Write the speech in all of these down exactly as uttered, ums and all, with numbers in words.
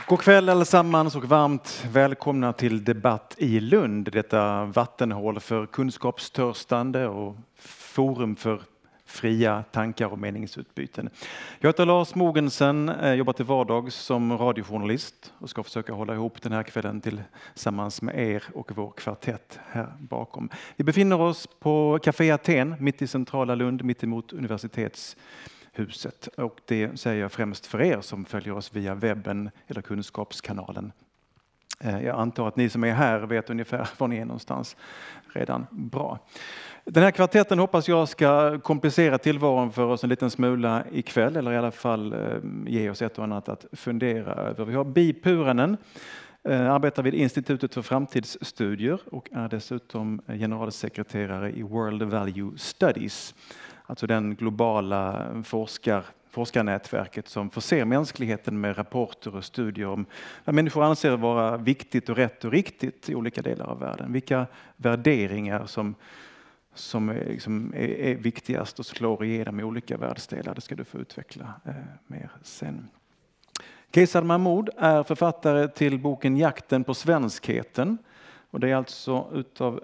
God kväll allesammans och varmt välkomna till Debatt i Lund. Detta vattenhål för kunskapstörstande och forum för fria tankar och meningsutbyten. Jag heter Lars Mogensen, jobbar till vardags som radiojournalist och ska försöka hålla ihop den här kvällen tillsammans med er och vår kvartett här bakom. Vi befinner oss på Café Aten mitt i centrala Lund, mitt emot universitetshuset. Och det säger jag främst för er som följer oss via webben eller kunskapskanalen. Jag antar att ni som är här vet ungefär var ni är någonstans redan. Bra. Den här kvartetten hoppas jag ska komplicera tillvaron för oss en liten smula ikväll, eller i alla fall ge oss ett och annat att fundera över. Vi har Bi Puranen, arbetar vid Institutet för framtidsstudier och är dessutom generalsekreterare i World Value Studies, alltså den globala forskar forskarnätverket som förser mänskligheten med rapporter och studier om vad människor anser vara viktigt och rätt och riktigt i olika delar av världen. Vilka värderingar som, som, är, liksom är, är viktigast och slår igenom i olika världsdelar. Det ska du få utveckla eh, mer sen. Keisar Mahmood är författare till boken Jakten på svenskheten. Och det är alltså utav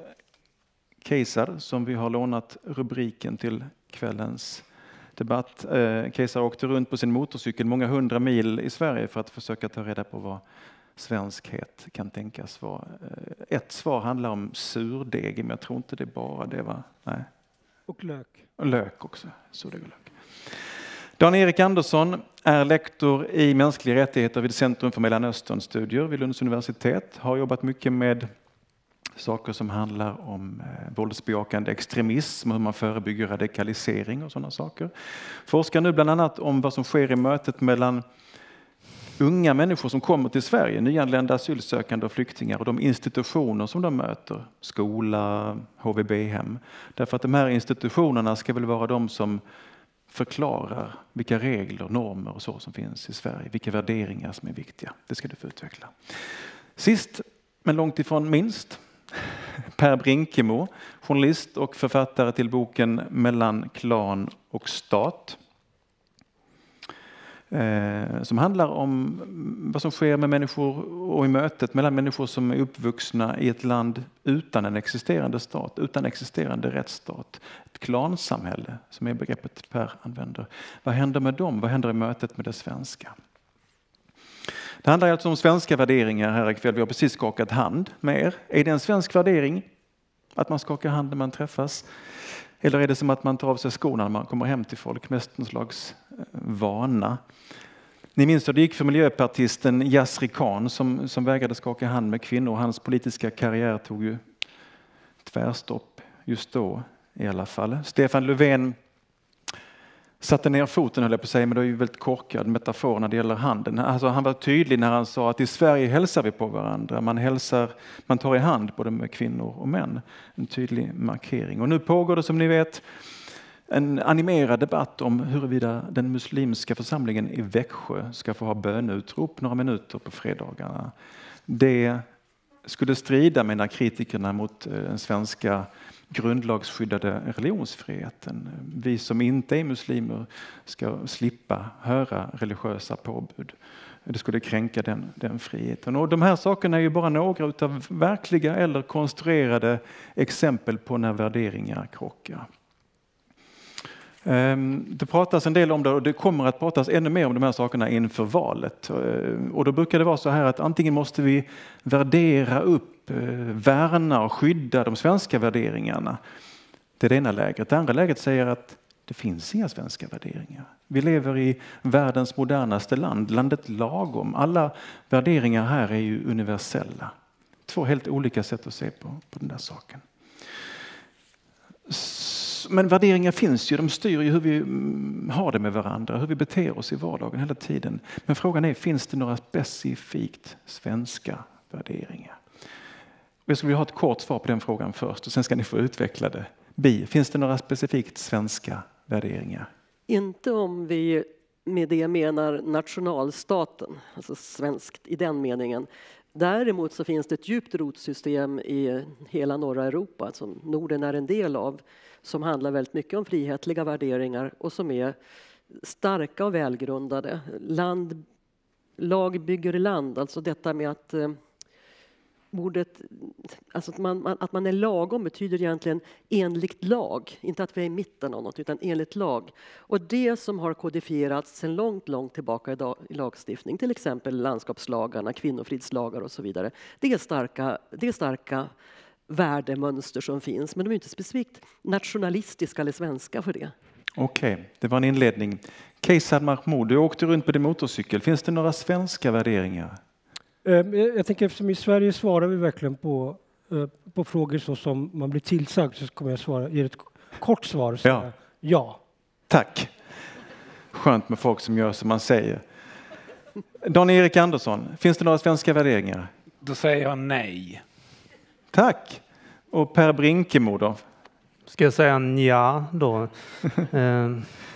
Keisar som vi har lånat rubriken till kvällens debatt. Keisar åkte runt på sin motorcykel många hundra mil i Sverige för att försöka ta reda på vad svenskhet kan tänkas vara. Ett svar handlar om surdeg, men jag tror inte det bara det var. Nej. Och lök. Och lök också. Surdeg och lök. Dan-Erik Andersson är lektor i mänskliga rättigheter vid Centrum för Mellanösternstudier vid Lunds universitet. Har jobbat mycket med saker som handlar om eh, våldsbejakande extremism och hur man förebygger radikalisering och sådana saker. Forskar nu bland annat om vad som sker i mötet mellan unga människor som kommer till Sverige, nyanlända asylsökande och flyktingar, och de institutioner som de möter, skola, H V B-hem. Därför att de här institutionerna ska väl vara de som förklarar vilka regler, normer och så som finns i Sverige, vilka värderingar som är viktiga. Det ska du få utveckla. Sist, men långt ifrån minst, Per Brinkemo, journalist och författare till boken Mellan klan och stat. Eh, som handlar om vad som sker med människor och i mötet mellan människor som är uppvuxna i ett land utan en existerande stat, utan existerande rättsstat. Ett klansamhälle som är begreppet Per använder. Vad händer med dem? Vad händer i mötet med det svenska? Det handlar alltså om svenska värderingar här ikväll. Vi har precis skakat hand med er. Är det en svensk värdering att man skakar hand när man träffas? Eller är det som att man tar av sig skorna när man kommer hem till folk? Mest en slags vana. Ni minns hur det gick för miljöpartisten Yasri Khan som, som vägrade skaka hand med kvinnor. Hans politiska karriär tog ju tvärstopp just då i alla fall. Stefan Löfven satte ner foten, höll jag på att säga, men det är ju väldigt korkad metafor när det gäller handen. Alltså, han var tydlig när han sa att i Sverige hälsar vi på varandra. Man, hälsar, man tar i hand både med kvinnor och män. En tydlig markering. Och nu pågår det, som ni vet, en animerad debatt om huruvida den muslimska församlingen i Växjö ska få ha bönutrop några minuter på fredagarna. Det skulle strida, menar kritikerna, mot den svenska grundlagsskyddade religionsfriheten. Vi som inte är muslimer ska slippa höra religiösa påbud. Det skulle kränka den, den friheten. Och de här sakerna är ju bara några utav verkliga eller konstruerade exempel på när värderingar krockar. Det pratas en del om det, och det kommer att pratas ännu mer om de här sakerna inför valet. Och då brukar det vara så här att antingen måste vi värdera upp, värna och skydda de svenska värderingarna. Det är det ena läget. Det andra läget säger att det finns inga svenska värderingar. Vi lever i världens modernaste land, landet lagom. Alla värderingar här är ju universella. Två helt olika sätt att se på, på den där saken. Men värderingar finns ju, de styr ju hur vi har det med varandra, hur vi beter oss i vardagen hela tiden. Men frågan är, finns det några specifikt svenska värderingar? Jag skulle vilja ha ett kort svar på den frågan först och sen ska ni få utveckla det. Bi, finns det några specifikt svenska värderingar? Inte om vi med det menar nationalstaten, alltså svenskt i den meningen. Däremot så finns det ett djupt rotsystem i hela norra Europa som Norden är en del av, som handlar väldigt mycket om frihetliga värderingar och som är starka och välgrundade. Land lag bygger land, alltså detta med att eh, ordet, alltså att man, man, att man är lagom betyder egentligen enligt lag, inte att vi är i mitten av något utan enligt lag. Och det som har kodifierats sedan långt, långt tillbaka i, dag, i lagstiftning, till exempel landskapslagarna, kvinnofridslagar och så vidare, det är starka, det är starka värdemönster som finns, men de är inte specifikt nationalistiska eller svenska för det. Okej, okay, det var en inledning. Keisad Mahmoud, du åkte runt på din motorcykel. Finns det några svenska värderingar? Jag tänker eftersom i Sverige svarar vi verkligen på, på frågor så som man blir tillsagd, så kommer jag svara, ge ett kort svar. Så ja. ja. Tack. Skönt med folk som gör som man säger. Dan-Erik Andersson, finns det några svenska värderingar? Då säger jag nej. Tack. Och Per Brinkemo då? Ska jag säga nja då? eh,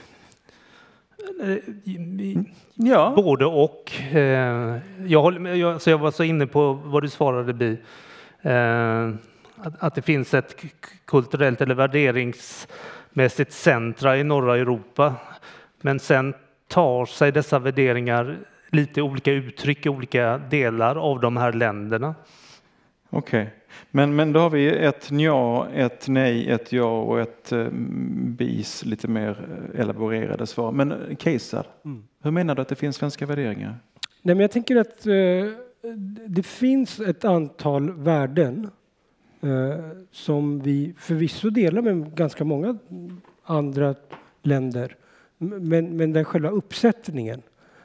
ja. Både och. Eh, jag, håller, jag, så jag var så inne på vad du svarade, Bi. Eh, att, att det finns ett kulturellt eller värderingsmässigt centra i norra Europa. Men sen tar sig dessa värderingar lite olika uttryck i olika delar av de här länderna. Okej. Okay. Men, men då har vi ett ja, ett nej, ett ja och ett eh, bis, lite mer elaborerade svar. Men Keisad, mm. hur menar du att det finns svenska värderingar? Nej, men jag tänker att eh, det finns ett antal värden eh, som vi förvisso delar med ganska många andra länder. Men, men där själva uppsättningen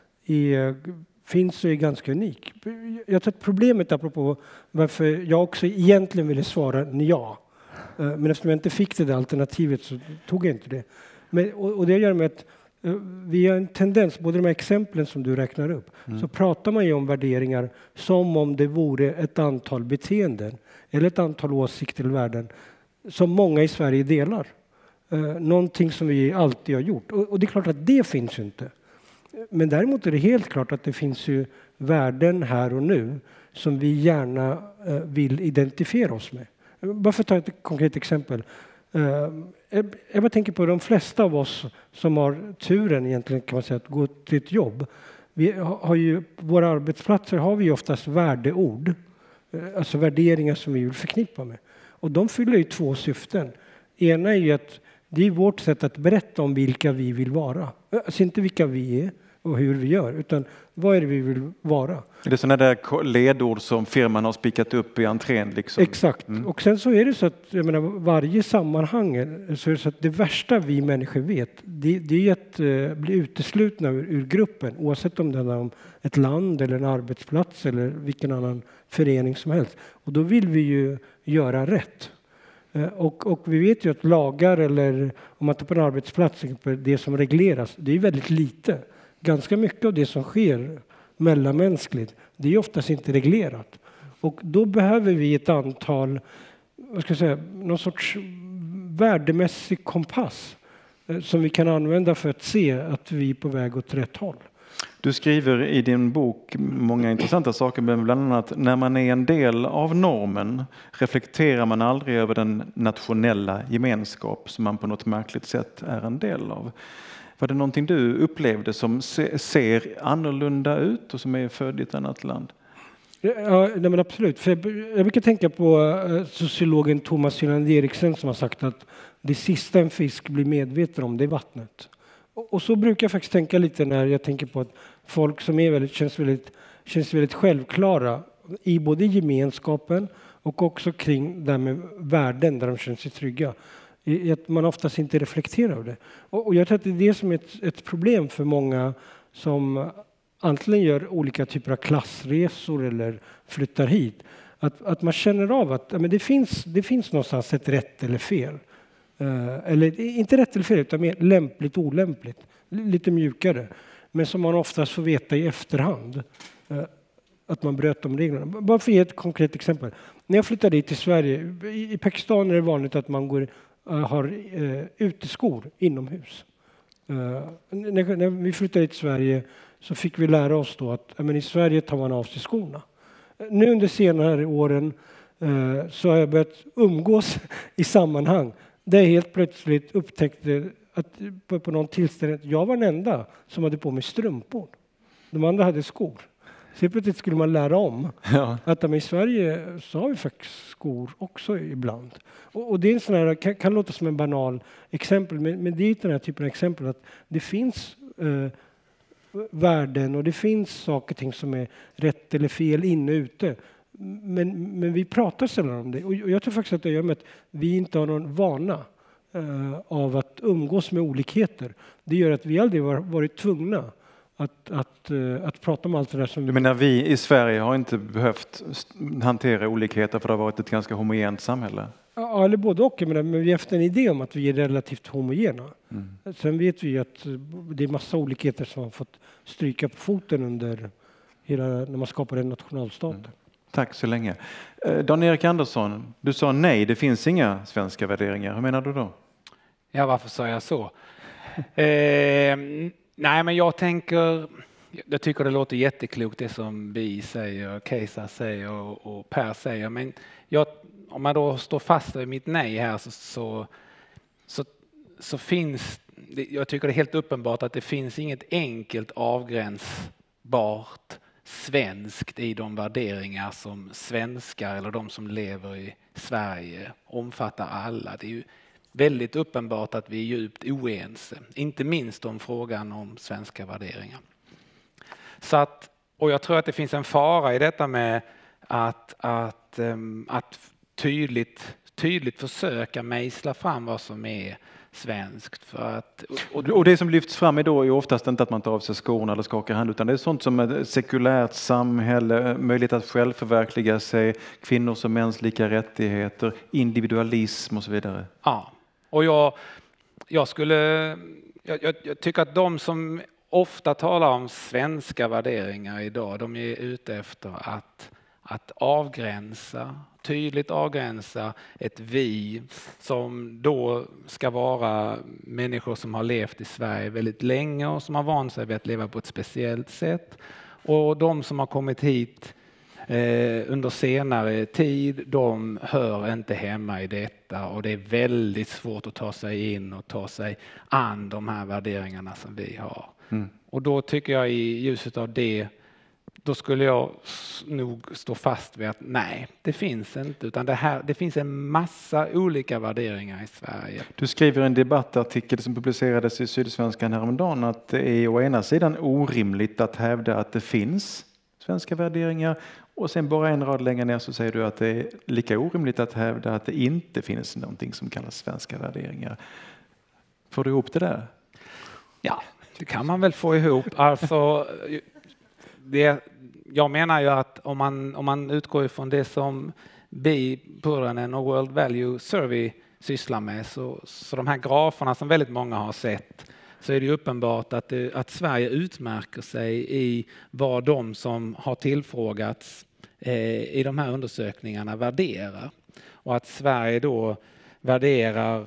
är, finns och är ganska unik. Jag tror att problemet, apropå varför jag också egentligen ville svara ja, men eftersom jag inte fick det där alternativet så tog jag inte det. Men, och, och det gör med att vi har en tendens, både de här exemplen som du räknar upp, mm. så pratar man ju om värderingar som om det vore ett antal beteenden eller ett antal åsikter eller värden som många i Sverige delar. Någonting som vi alltid har gjort. Och, och det är klart att det finns ju inte. Men däremot är det helt klart att det finns ju värden här och nu som vi gärna eh, vill identifiera oss med. Bara för att ta ett konkret exempel. Eh, jag bara tänker på de flesta av oss som har turen egentligen, kan man säga, att gå till ett jobb. Vi har ju, på våra arbetsplatser har vi oftast värdeord. Eh, alltså värderingar som vi vill förknippa med. Och de fyller ju två syften. Ena är ju att det är vårt sätt att berätta om vilka vi vill vara. Alltså inte vilka vi är och hur vi gör, utan vad är det vi vill vara. Det är sådana där ledord som firman har spikat upp i entrén. Liksom. Exakt. Mm. Och sen så är det så att jag menar, varje sammanhang så är det så att det värsta vi människor vet, det, det är att uh, bli uteslutna ur, ur gruppen, oavsett om det är om ett land eller en arbetsplats eller vilken annan förening som helst. Och då vill vi ju göra rätt. Och, och vi vet ju att lagar, eller om man tar på en arbetsplats, det som regleras, det är väldigt lite. Ganska mycket av det som sker mellanmänskligt, det är oftast inte reglerat. Och då behöver vi ett antal, vad ska jag säga, någon sorts värdemässig kompass som vi kan använda för att se att vi är på väg åt rätt håll. Du skriver i din bok många intressanta saker, men bland annat när man är en del av normen reflekterar man aldrig över den nationella gemenskap som man på något märkligt sätt är en del av. Var det någonting du upplevde som ser annorlunda ut och som är född i ett annat land? Ja, nej men absolut. För jag, jag brukar tänka på sociologen Thomas Jölander Eriksen som har sagt att det sista en fisk blir medveten om, det är vattnet. Och så brukar jag faktiskt tänka lite när jag tänker på att folk som är väldigt, känns, väldigt, känns väldigt självklara i både gemenskapen och också kring det här med värden där de känner sig trygga. I att man oftast inte reflekterar över det. Och, och jag tror att det är det som är ett, ett problem för många som antingen gör olika typer av klassresor eller flyttar hit. Att, att man känner av att ja, men det, finns, det finns någonstans ett rätt eller fel. Eller inte rätt eller fel, utan mer lämpligt och olämpligt. Lite mjukare. Men som man oftast får veta i efterhand. Att man bröt de reglerna. Bara för att ge ett konkret exempel. När jag flyttade dit till Sverige. I Pakistan är det vanligt att man går, har uh, uteskor inomhus. Uh, när, när vi flyttade till Sverige så fick vi lära oss då att ja, men i Sverige tar man av sig skorna. Nu under senare åren uh, så har jag börjat umgås i sammanhang där jag helt plötsligt upptäckte att på, på någon tillställning jag var den enda som hade på mig strumpor. De andra hade skor. Så plötsligt skulle man lära om. Ja. Att i Sverige så har vi faktiskt skor också ibland. Och, och det är en sån här, kan, kan låta som en banal exempel, men, men det är den här typen av exempel att det finns eh, värden och det finns saker och ting som är rätt eller fel inne och ute. Men, men vi pratar sällan om det. Och jag tror faktiskt att det gör med att vi inte har någon vana eh, av att umgås med olikheter. Det gör att vi aldrig har varit tvungna att, att, uh, att prata om allt det där som... Du menar vi i Sverige har inte behövt hantera olikheter för det har varit ett ganska homogent samhälle? Ja, eller både och. Men vi har haft en idé om att vi är relativt homogena. Mm. Sen vet vi att det är massa olikheter som har fått stryka på foten under hela, när man skapade en nationalstat. Mm. Tack så länge. Dan-Erik Andersson, du sa nej, det finns inga svenska värderingar. Hur menar du då? Ja, varför sa jag så? eh, nej, men jag tänker, jag tycker det låter jätteklokt det som Bi säger, Kajsa säger och, och Per säger. Men jag, om man då står fast vid mitt nej här så, så, så, så finns, jag tycker det är helt uppenbart att det finns inget enkelt avgränsbart svenskt i de värderingar som svenskar eller de som lever i Sverige omfattar alla. Det är ju väldigt uppenbart att vi är djupt oense, inte minst om frågan om svenska värderingar. Så att, och jag tror att det finns en fara i detta med att, att, att tydligt, tydligt försöka mejsla fram vad som är svenskt. För att, och, och det som lyfts fram idag är oftast inte att man tar av sig skorna eller skakar hand, utan det är sånt som ett sekulärt samhälle, möjlighet att själv förverkliga sig, kvinnors och mäns lika rättigheter, individualism och så vidare. Ja, och jag, jag skulle, jag, jag, jag tycker att de som ofta talar om svenska värderingar idag, de är ute efter att att avgränsa, tydligt avgränsa ett vi som då ska vara människor som har levt i Sverige väldigt länge och som har vant sig vid att leva på ett speciellt sätt. Och de som har kommit hit eh, under senare tid, de hör inte hemma i detta och det är väldigt svårt att ta sig in och ta sig an de här värderingarna som vi har. Mm. Och då tycker jag i ljuset av det, då skulle jag nog stå fast vid att nej, det finns inte, utan det, här, det finns en massa olika värderingar i Sverige. Du skriver en debattartikel som publicerades i Sydsvenskan häromdagen att det är å ena sidan orimligt att hävda att det finns svenska värderingar och sen bara en rad längre ner så säger du att det är lika orimligt att hävda att det inte finns någonting som kallas svenska värderingar. Får du ihop det där? Ja, det kan man väl få ihop. Alltså... Det, jag menar ju att om man, om man utgår ifrån det som Bi Puranen och World Value Survey sysslar med, så, så de här graferna som väldigt många har sett, så är det uppenbart att, det, att Sverige utmärker sig i vad de som har tillfrågats eh, i de här undersökningarna värderar. Och att Sverige då värderar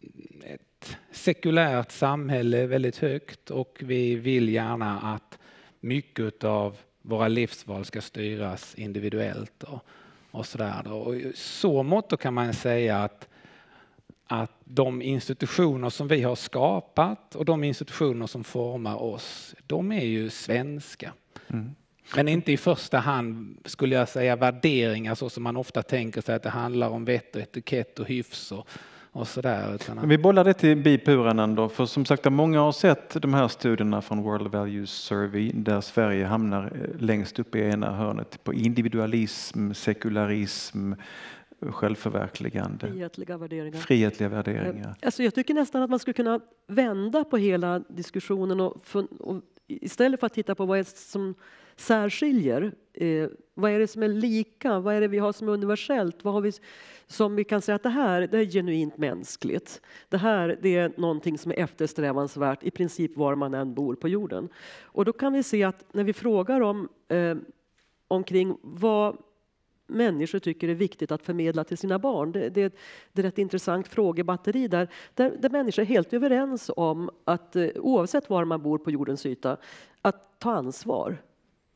ett sekulärt samhälle väldigt högt och vi vill gärna att mycket av våra livsval ska styras individuellt och, och sådär. Och så mått kan man säga att, att de institutioner som vi har skapat och de institutioner som formar oss, de är ju svenska. Mm. Men inte i första hand skulle jag säga värderingar så som man ofta tänker sig att det handlar om vett och etikett och hyfs och Och sådär, utan att... Vi bollar det till Bi Puranen då, för som sagt många har sett de här studierna från World Values Survey där Sverige hamnar längst upp i ena hörnet på individualism, sekularism, självförverkligande. Frihetliga värderingar. Frihetliga värderingar. Alltså jag tycker nästan att man skulle kunna vända på hela diskussionen och, för, och istället för att titta på vad är som särskiljer, eh, vad är det som är lika, vad är det vi har som är universellt, vad har vi som vi kan säga att det här det är genuint mänskligt. Det här det är någonting som är eftersträvansvärt i princip var man än bor på jorden. Och då kan vi se att när vi frågar om eh, omkring vad människor tycker är viktigt att förmedla till sina barn. Det, det, det är ett intressant frågebatteri där, där, där människor är helt överens om att eh, oavsett var man bor på jordens yta, att ta ansvar.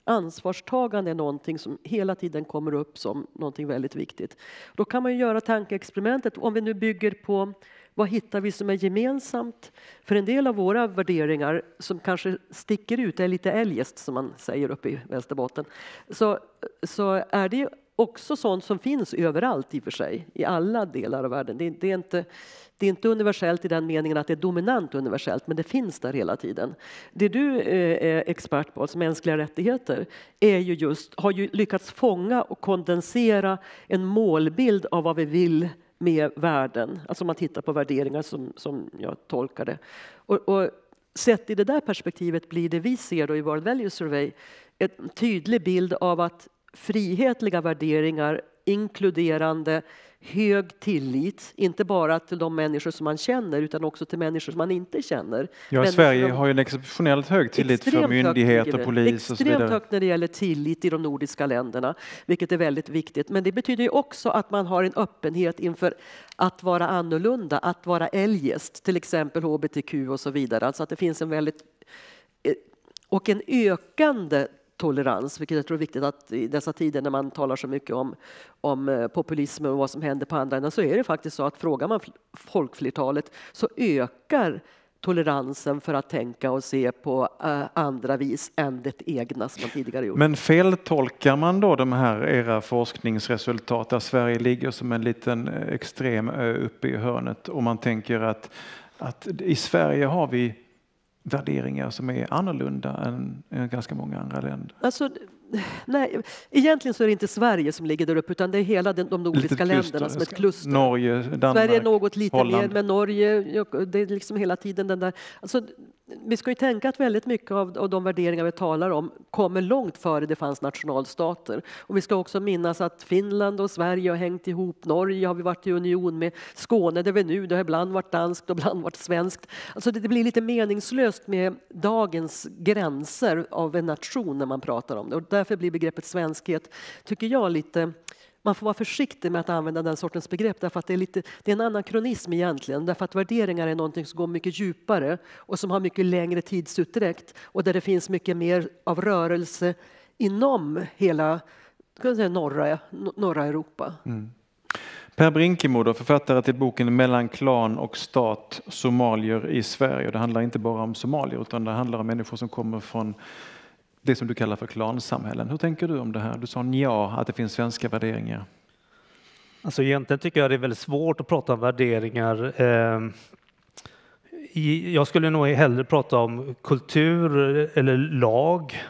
ansvarstagande är någonting som hela tiden kommer upp som någonting väldigt viktigt. Då kan man ju göra tankeexperimentet, om vi nu bygger på vad hittar vi som är gemensamt? För en del av våra värderingar som kanske sticker ut, är lite eljest som man säger uppe i Västerbotten, så, så är det också sånt som finns överallt i och för sig, i alla delar av världen. Det, det, är inte, det är inte universellt i den meningen att det är dominant universellt, men det finns där hela tiden. Det du är expert på, alltså mänskliga rättigheter, är ju just, har ju lyckats fånga och kondensera en målbild av vad vi vill med världen. Alltså om man tittar på värderingar som, som jag tolkar det. Och, och sett i det där perspektivet blir det vi ser då i World Value Survey en tydlig bild av att frihetliga värderingar, inkluderande hög tillit, inte bara till de människor som man känner utan också till människor som man inte känner. Ja, Men Sverige de, har ju en exceptionellt hög tillit för myndigheter, polis och så vidare. Extremt högt när det gäller tillit i de nordiska länderna, vilket är väldigt viktigt. Men det betyder ju också att man har en öppenhet inför att vara annorlunda, att vara eljest, till exempel H B T Q och så vidare. Alltså att det finns en väldigt och en ökande tolerans, vilket jag tror är viktigt att i dessa tider när man talar så mycket om, om populism och vad som händer på andra änden, så är det faktiskt så att frågar man folkflertalet så ökar toleransen för att tänka och se på uh, andra vis än det egna som man tidigare gjort. Men feltolkar man då de här era forskningsresultat där Sverige ligger som en liten extrem ö uppe i hörnet, och man tänker att, att i Sverige har vi värderingar som är annorlunda än, än ganska många andra länder? Alltså, nej, egentligen så är det inte Sverige som ligger där uppe utan det är hela den, de nordiska länderna som ett kluster. Norge, Danmark, Sverige är något lite Holland. mer, men Norge, det är liksom hela tiden den där. Alltså, vi ska ju tänka att väldigt mycket av, av de värderingar vi talar om kommer långt före det fanns nationalstater. Och vi ska också minnas att Finland och Sverige har hängt ihop. Norge har vi varit i union med. Skåne där vi nu, det har ibland varit danskt och ibland varit svenskt. Alltså det, det blir lite meningslöst med dagens gränser av en nation när man pratar om det. Och därför blir begreppet svenskhet, tycker jag, lite... Man får vara försiktig med att använda den sortens begrepp därför att det är, lite, det är en anakronism egentligen. Därför att värderingar är någonting som går mycket djupare och som har mycket längre tidsutdräkt och där det finns mycket mer av rörelse inom hela kan jag säga, norra, norra Europa. Mm. Per Brinkemo, då, författare till boken Mellan klan och stat, somalier i Sverige. Och det handlar inte bara om somalier utan det handlar om människor som kommer från det som du kallar för klansamhällen. Hur tänker du om det här? Du sa ja, att det finns svenska värderingar. Alltså egentligen tycker jag det är väldigt svårt att prata om värderingar. Eh, i, jag skulle nog hellre prata om kultur eller lag.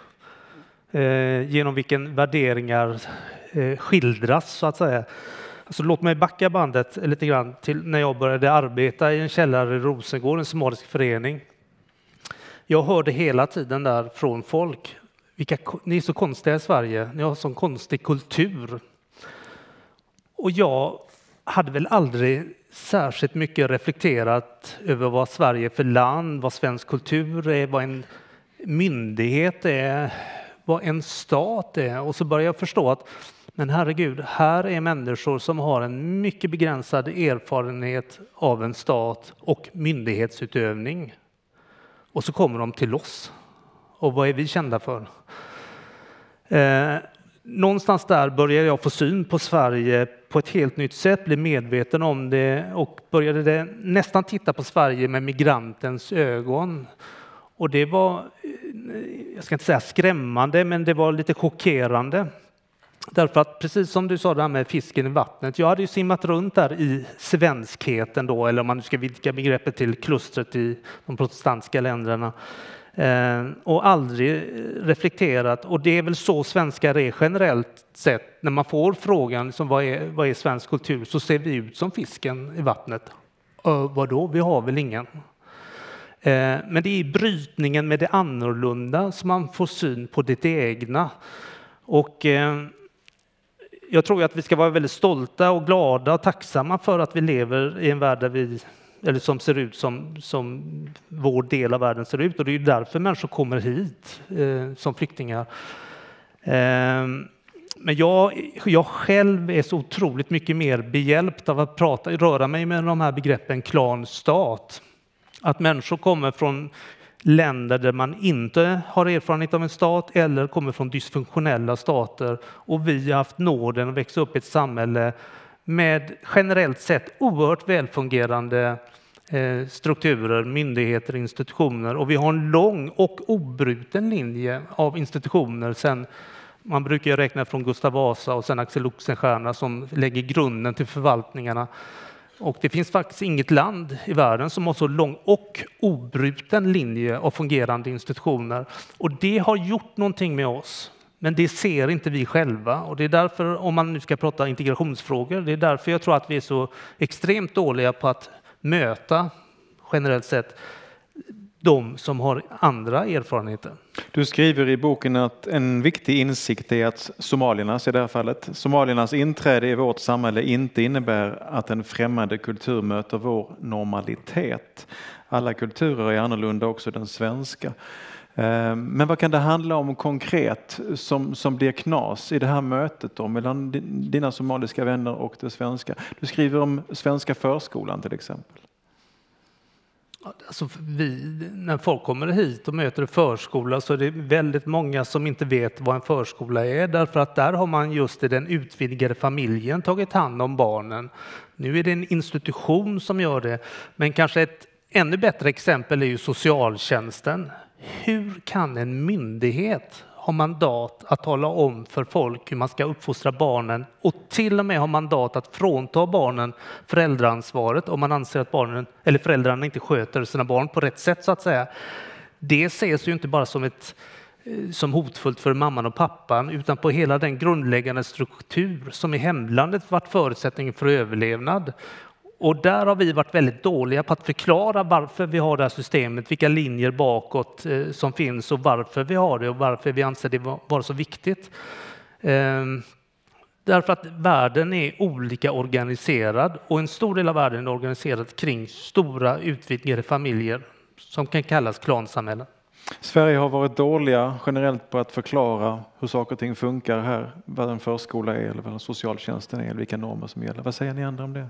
Eh, genom vilken värderingar eh, skildras så att säga. Alltså, låt mig backa bandet lite grann till när jag började arbeta i en källare i Rosengård, en somalisk förening. Jag hörde hela tiden där från folk, vilka, ni är så konstiga i Sverige, ni har sån konstig kultur. Och jag hade väl aldrig särskilt mycket reflekterat över vad Sverige är för land, vad svensk kultur är, vad en myndighet är, vad en stat är. Och så började jag förstå att, men herregud, här är människor som har en mycket begränsad erfarenhet av en stat och myndighetsutövning. Och så kommer de till oss. Och vad är vi kända för? Eh, någonstans där började jag få syn på Sverige på ett helt nytt sätt, bli medveten om det och började det, nästan titta på Sverige med migrantens ögon. Och det var, jag ska inte säga skrämmande, men det var lite chockerande. Därför att precis som du sa det här med fisken i vattnet, jag hade ju simmat runt där i svenskheten då, eller om man ska vidga begreppet till klustret i de protestantiska länderna, eh, och aldrig reflekterat. Och det är väl så svenskar är generellt sett. När man får frågan liksom, vad, är, vad är svensk kultur, så ser vi ut som fisken i vattnet. Äh, vadå? Vi har väl ingen. Eh, men det är brytningen med det annorlunda som man får syn på det egna. Och eh, jag tror att vi ska vara väldigt stolta och glada och tacksamma för att vi lever i en värld där vi, eller som ser ut som, som vår del av världen ser ut. Och det är ju därför människor kommer hit eh, som flyktingar. Eh, men jag, jag själv är så otroligt mycket mer behjälpt av att prata, röra mig med de här begreppen klan, stat. Att människor kommer från länder där man inte har erfarenhet av en stat eller kommer från dysfunktionella stater. Och vi har haft nåden att växa upp i ett samhälle med generellt sett oerhört välfungerande eh, strukturer, myndigheter, institutioner. Och vi har en lång och obruten linje av institutioner sen man brukar räkna från Gustav Vasa och sen Axel Oxenstierna som lägger grunden till förvaltningarna. Och det finns faktiskt inget land i världen som har så lång och obruten linje av fungerande institutioner. Och det har gjort någonting med oss. Men det ser inte vi själva. Och det är därför, om man nu ska prata integrationsfrågor, det är därför jag tror att vi är så extremt dåliga på att möta, generellt sett, de som har andra erfarenheter. Du skriver i boken att en viktig insikt är att somaliernas, i det här fallet, somaliernas inträde i vårt samhälle inte innebär att en främmande kultur möter vår normalitet. Alla kulturer är annorlunda, också den svenska. Men vad kan det handla om konkret som, som blir knas i det här mötet då, mellan dina somaliska vänner och det svenska? Du skriver om svenska förskolan till exempel. Alltså vi, när folk kommer hit och möter en förskola så är det väldigt många som inte vet vad en förskola är. Därför att där har man just i den utvidgade familjen tagit hand om barnen. Nu är det en institution som gör det. Men kanske ett ännu bättre exempel är ju socialtjänsten. Hur kan en myndighet ha mandat att tala om för folk hur man ska uppfostra barnen och till och med ha mandat att frånta barnen föräldraansvaret om man anser att barnen eller föräldrarna inte sköter sina barn på rätt sätt så att säga. Det ses ju inte bara som ett som hotfullt för mamman och pappan utan på hela den grundläggande struktur som i hemlandet varit förutsättningen för överlevnad. Och där har vi varit väldigt dåliga på att förklara varför vi har det här systemet, vilka linjer bakåt eh, som finns och varför vi har det och varför vi anser det vara så viktigt. Eh, därför att världen är olika organiserad och en stor del av världen är organiserad kring stora utvidgade familjer som kan kallas klansamhällen. Sverige har varit dåliga generellt på att förklara hur saker och ting funkar här, vad en förskola är eller vad socialtjänsten är eller vilka normer som gäller. Vad säger ni andra om det?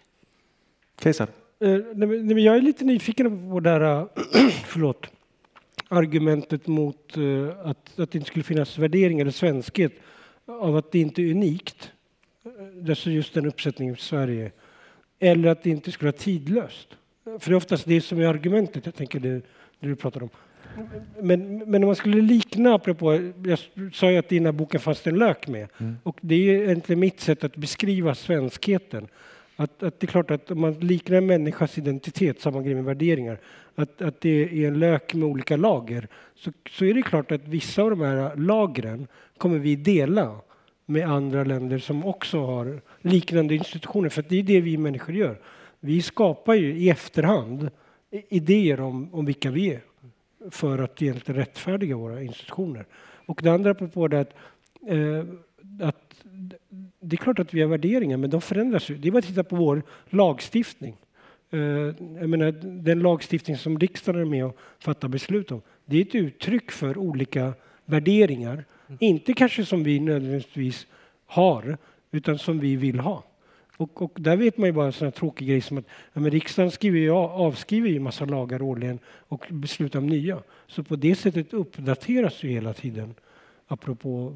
Kejsar? Uh, nej, men jag är lite nyfiken på det här förlåt, argumentet mot uh, att, att det inte skulle finnas värdering eller svenskhet av att det inte är unikt. Uh, just den uppsättningen i Sverige. Eller att det inte skulle vara tidlöst. För det är oftast det som är argumentet, jag tänker det, det du pratar om. Men, men om man skulle likna, apropå, jag sa ju att i den här boken fanns en lök med. Mm. Och det är egentligen mitt sätt att beskriva svenskheten. Att, att det är klart att om man liknar en människas identitet, samma grej med värderingar, att, att det är en lök med olika lager, så, så är det klart att vissa av de här lagren kommer vi dela med andra länder som också har liknande institutioner. För det är det vi människor gör. Vi skapar ju i efterhand idéer om, om vilka vi är för att egentligen rättfärdiga våra institutioner. Och det andra på det att, eh, att det är klart att vi har värderingar, men de förändras ju. Det är bara att titta på vår lagstiftning. Uh, jag menar, den lagstiftning som riksdagen är med och fattar beslut om, det är ett uttryck för olika värderingar. Mm. Inte kanske som vi nödvändigtvis har, utan som vi vill ha. Och, och där vet man ju bara en sån här tråkig grej som att ja, men riksdagen skriver ju, avskriver ju en massa lagar årligen och beslutar om nya. Så på det sättet uppdateras ju hela tiden, apropå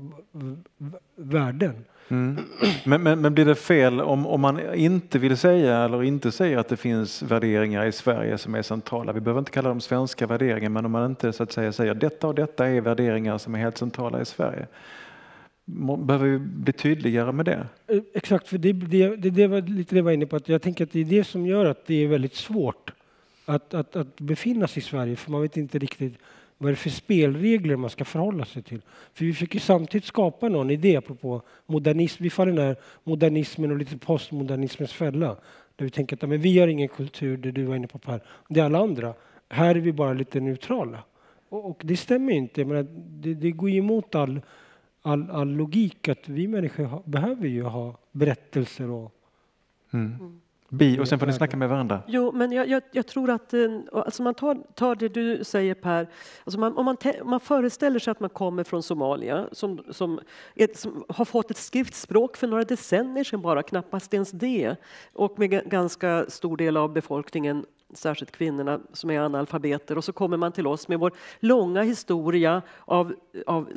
värden. Mm. Men, men, men blir det fel om, om man inte vill säga eller inte säger att det finns värderingar i Sverige som är centrala? Vi behöver inte kalla dem svenska värderingar, men om man inte så att säga säger detta och detta är värderingar som är helt centrala i Sverige. Behöver vi bli tydligare med det? Exakt, för det, det, det, det var lite det jag var inne på. Att jag tänker att det är det som gör att det är väldigt svårt att, att, att befinna sig i Sverige, för man vet inte riktigt vad är det för spelregler man ska förhålla sig till. För vi försöker samtidigt skapa någon idé apropå modernism. Vi faller den här modernismen och lite postmodernismens fälla. Där vi tänker att men vi har ingen kultur, det du var inne på här. Det är alla andra. Här är vi bara lite neutrala. Och, och det stämmer inte. Men det, det går emot all, all, all logik att vi människor ha, behöver ju ha berättelser och... Mm. Mm. Bi, och sen får ni snacka med varandra. Jo, men jag, jag, jag tror att alltså man tar, tar det du säger, Per. Alltså man, om, man te, om man föreställer sig att man kommer från Somalia som, som, ett, som har fått ett skriftspråk för några decennier sedan bara, knappast ens det. Och med ganska stor del av befolkningen särskilt kvinnorna som är analfabeter. Och så kommer man till oss med vår långa historia av, av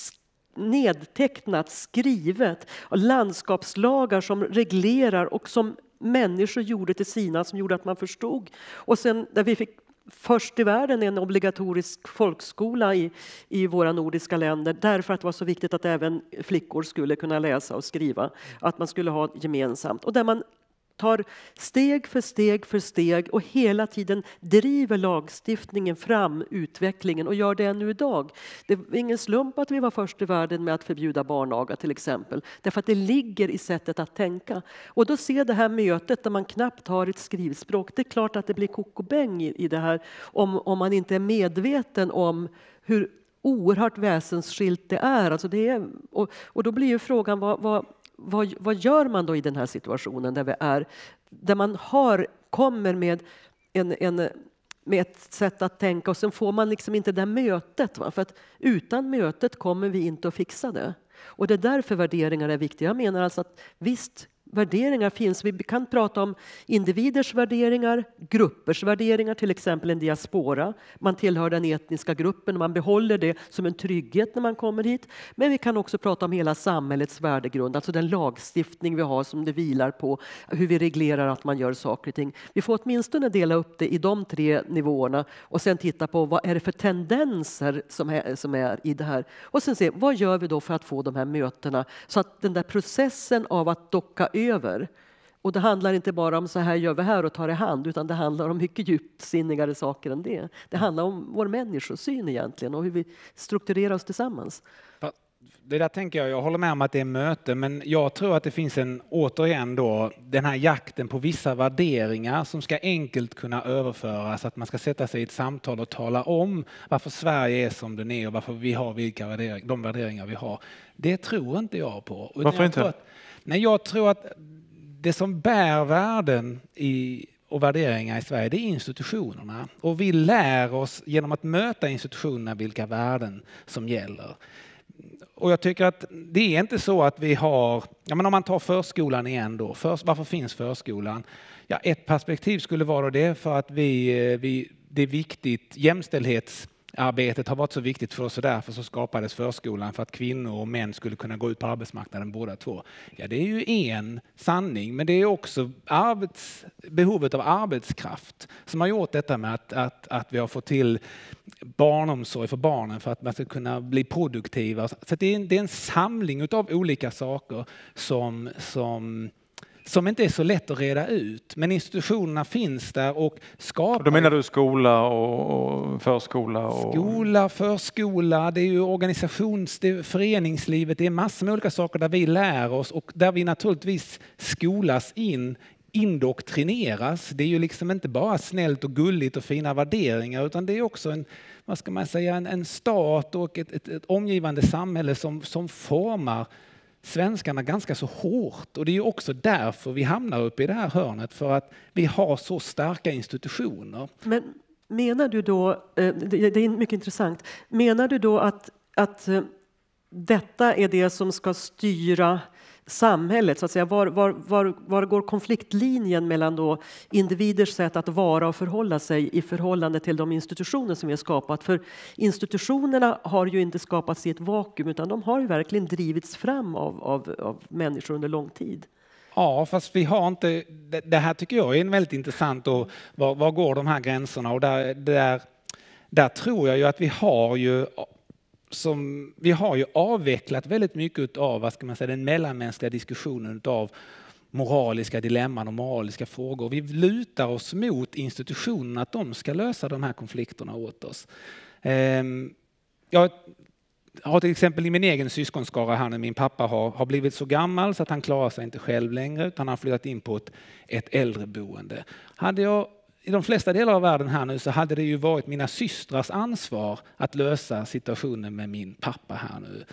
nedtecknat, skrivet, och landskapslagar som reglerar och som människor gjorde till sina, som gjorde att man förstod. Och sen där vi fick först i världen en obligatorisk folkskola i, i våra nordiska länder, därför att det var så viktigt att även flickor skulle kunna läsa och skriva, att man skulle ha gemensamt. Och där man tar steg för steg för steg och hela tiden driver lagstiftningen fram utvecklingen och gör det ännu idag. Det är ingen slump att vi var först i världen med att förbjuda barnaga till exempel. Därför att det ligger i sättet att tänka. Och då ser det här mötet där man knappt har ett skrivspråk. Det är klart att det blir kokobäng i, i det här om, om man inte är medveten om hur oerhört väsensskilt det är. Alltså det är och, och då blir ju frågan vad, vad Vad, vad gör man då i den här situationen där vi är, där man har, kommer med, en, en, med ett sätt att tänka och sen får man liksom inte det mötet. Va? För att utan mötet kommer vi inte att fixa det. Och det är därför värderingar är viktiga. Jag menar alltså att visst, värderingar finns. Vi kan prata om individers värderingar, gruppers värderingar, till exempel en diaspora. Man tillhör den etniska gruppen och man behåller det som en trygghet när man kommer hit. Men vi kan också prata om hela samhällets värdegrund, alltså den lagstiftning vi har som det vilar på, hur vi reglerar att man gör saker och ting. Vi får åtminstone dela upp det i de tre nivåerna och sen titta på vad är det för tendenser som är, som är i det här. Och sen se, vad gör vi då för att få de här mötena så att den där processen av att docka över. Och det handlar inte bara om så här gör vi här och tar i hand, utan det handlar om mycket djupsinnigare saker än det. Det handlar om vår människosyn egentligen och hur vi strukturerar oss tillsammans. Det där tänker jag, jag håller med om att det är möte, men jag tror att det finns en, återigen då, den här jakten på vissa värderingar som ska enkelt kunna överföras, att man ska sätta sig i ett samtal och tala om varför Sverige är som den är och varför vi har vilka värderingar, de värderingar vi har. Det tror inte jag på. Varför jag inte? Att, nej, jag tror att det som bär värden i och värderingar i Sverige, det är institutionerna. Och vi lär oss genom att möta institutionerna vilka värden som gäller. Och jag tycker att det är inte så att vi har, ja men om man tar förskolan igen då, för, varför finns förskolan? Ja, ett perspektiv skulle vara det för att vi, vi det är viktigt, jämställdhetsarbetet har varit så viktigt för oss och därför så skapades förskolan för att kvinnor och män skulle kunna gå ut på arbetsmarknaden båda två. Ja, det är ju en sanning, men det är också arbets, behovet av arbetskraft som har gjort detta med att, att, att vi har fått till barnomsorg för barnen för att man ska kunna bli produktiva. Så det är en, det är en samling av olika saker som, som, som inte är så lätt att reda ut. Men institutionerna finns där och skapar... Då menar du skola och, och förskola? Och... Skola, förskola, det är ju organisations, det är föreningslivet, det är massor med olika saker där vi lär oss och där vi naturligtvis skolas in, indoktrineras. Det är ju liksom inte bara snällt och gulligt och fina värderingar utan det är också en, vad ska man säga, en, en stat och ett, ett, ett omgivande samhälle som, som formar svenskarna ganska så hårt. Och det är ju också därför vi hamnar uppe i det här hörnet, för att vi har så starka institutioner. Men menar du då, det är mycket intressant, menar du då att, att detta är det som ska styra samhället, så att säga, var, var, var, var går konfliktlinjen mellan då individers sätt att vara och förhålla sig i förhållande till de institutioner som vi har skapat? För institutionerna har ju inte skapats i ett vakuum utan de har ju verkligen drivits fram av, av, av människor under lång tid. Ja, fast vi har inte, det här tycker jag är en väldigt intressant och var, var går de här gränserna? Och där, där, där tror jag ju att vi har ju Som, vi har ju avvecklat väldigt mycket av, vad ska man säga, den mellanmänskliga diskussionen av moraliska dilemman och moraliska frågor. Vi lutar oss mot institutionerna att de ska lösa de här konflikterna åt oss. Jag har till exempel i min egen syskonskara här när min pappa har, har blivit så gammal så att han klarar sig inte själv längre utan han har flyttat in på ett, ett äldreboende. Hade jag I de flesta delar av världen här nu så hade det ju varit mina systrars ansvar att lösa situationen med min pappa här nu.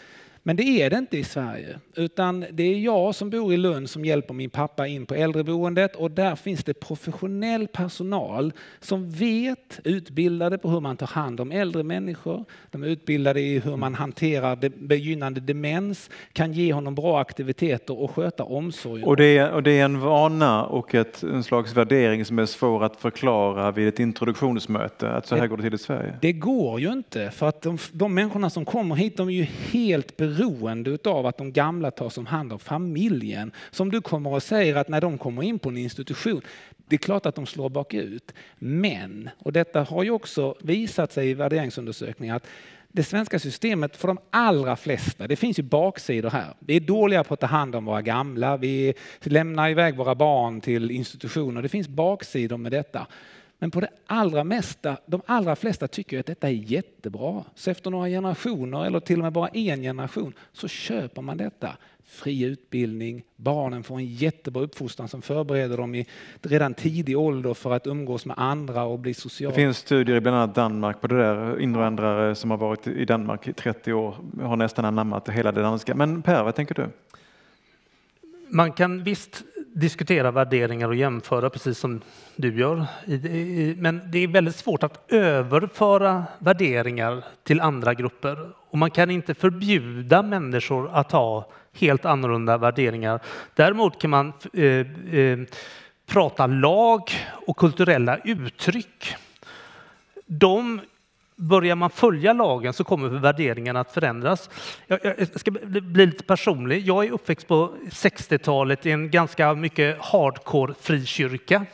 Men det är det inte i Sverige, utan det är jag som bor i Lund som hjälper min pappa in på äldreboendet, och där finns det professionell personal som vet, utbildade på hur man tar hand om äldre människor. De är utbildade i hur man hanterar de, begynnande demens, kan ge honom bra aktiviteter och sköta omsorgen. Och det är, och det är en vana och ett, en slags värdering som är svår att förklara vid ett introduktionsmöte, att så här det, går det till i Sverige. Det går ju inte, för att de, de människorna som kommer hit, de är ju helt beroende av att de gamla tar som hand om familjen. Som du kommer och säger, att när de kommer in på en institution, det är klart att de slår bakut. Men, och detta har ju också visat sig i värderingsundersökningar, att det svenska systemet för de allra flesta, det finns ju baksidor här. Vi är dåliga på att ta hand om våra gamla, vi lämnar iväg våra barn till institutioner. Det finns baksidor med detta. Men på det allra mesta, de allra flesta tycker att detta är jättebra. Så efter några generationer, eller till och med bara en generation, så köper man detta. Fri utbildning, barnen får en jättebra uppfostran som förbereder dem i redan tidig ålder för att umgås med andra och bli sociala. Det finns studier i bland annat Danmark på det där. Invandrare som har varit i Danmark i trettio år har nästan anammat hela det danska. Men Per, vad tänker du? Man kan visst diskutera värderingar och jämföra, precis som du gör. Men det är väldigt svårt att överföra värderingar till andra grupper. Och man kan inte förbjuda människor att ha helt annorlunda värderingar. Däremot kan man eh, eh, prata lag och kulturella uttryck. De Börjar man följa lagen så kommer värderingarna att förändras. Jag, jag ska bli lite personlig. Jag är uppväxt på sextiotalet i en ganska mycket hardcore frikyrka.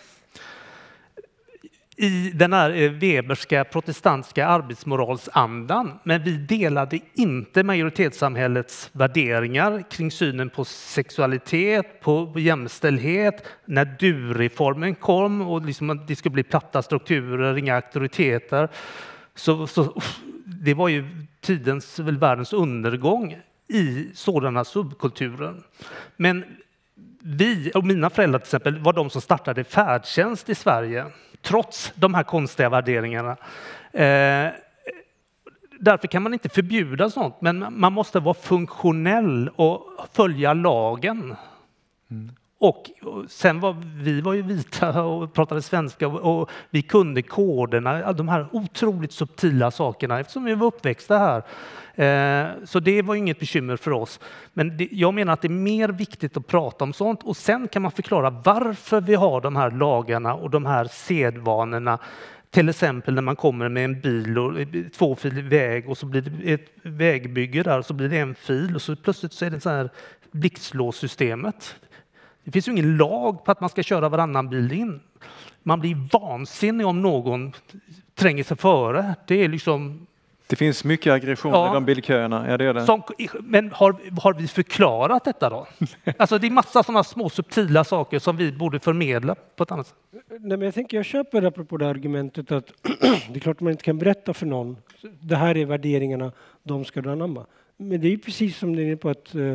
I den här Weberska protestantiska arbetsmoralsandan. Men vi delade inte majoritetssamhällets värderingar kring synen på sexualitet, på jämställdhet. När du-reformen kom och liksom att det skulle bli platta strukturer, inga auktoriteter. Så, så det var ju tidens, väl världens undergång i sådana subkulturer. Men vi och mina föräldrar till exempel var de som startade färdtjänst i Sverige, trots de här konstiga värderingarna. Eh, därför kan man inte förbjuda sånt, men man måste vara funktionell och följa lagen. Mm. Och sen var vi var ju vita och pratade svenska och vi kunde koderna, de här otroligt subtila sakerna eftersom vi var uppväxta här. Så det var inget bekymmer för oss. Men det, jag menar att det är mer viktigt att prata om sånt, och sen kan man förklara varför vi har de här lagarna och de här sedvanorna. Till exempel när man kommer med en bil och tvåfilig väg och så blir det ett vägbygge där och så blir det en fil och så plötsligt så är det så här blixtlåssystemet. Det finns ju ingen lag på att man ska köra varannan bil in. Man blir vansinnig om någon tränger sig före. Det är liksom... Det finns mycket aggression ja. i de bilköerna. Ja, det är det. Som, men har, har vi förklarat detta då? Alltså det är massa sådana små subtila saker som vi borde förmedla på ett annat sätt. Nej, men jag tänker, jag köper apropå det argumentet att det är klart man inte kan berätta för någon. Det här är värderingarna, de ska du anamma. Men det är ju precis som det är på att uh,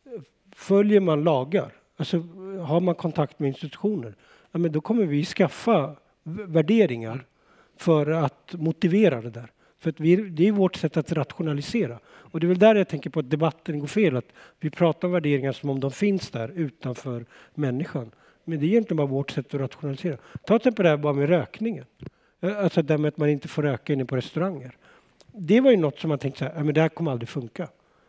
följer man lagar, alltså har man kontakt med institutioner, ja, men då kommer vi skaffa värderingar för att motivera det där. För att vi, det är vårt sätt att rationalisera. Och det är väl där jag tänker på att debatten går fel. Att vi pratar om värderingar som om de finns där utanför människan. Men det är egentligen bara vårt sätt att rationalisera. Ta till exempel det här bara med rökningen. Alltså det med att man inte får röka inne på restauranger. Det var ju något som man tänkte så här, ja, men det här kommer aldrig funka.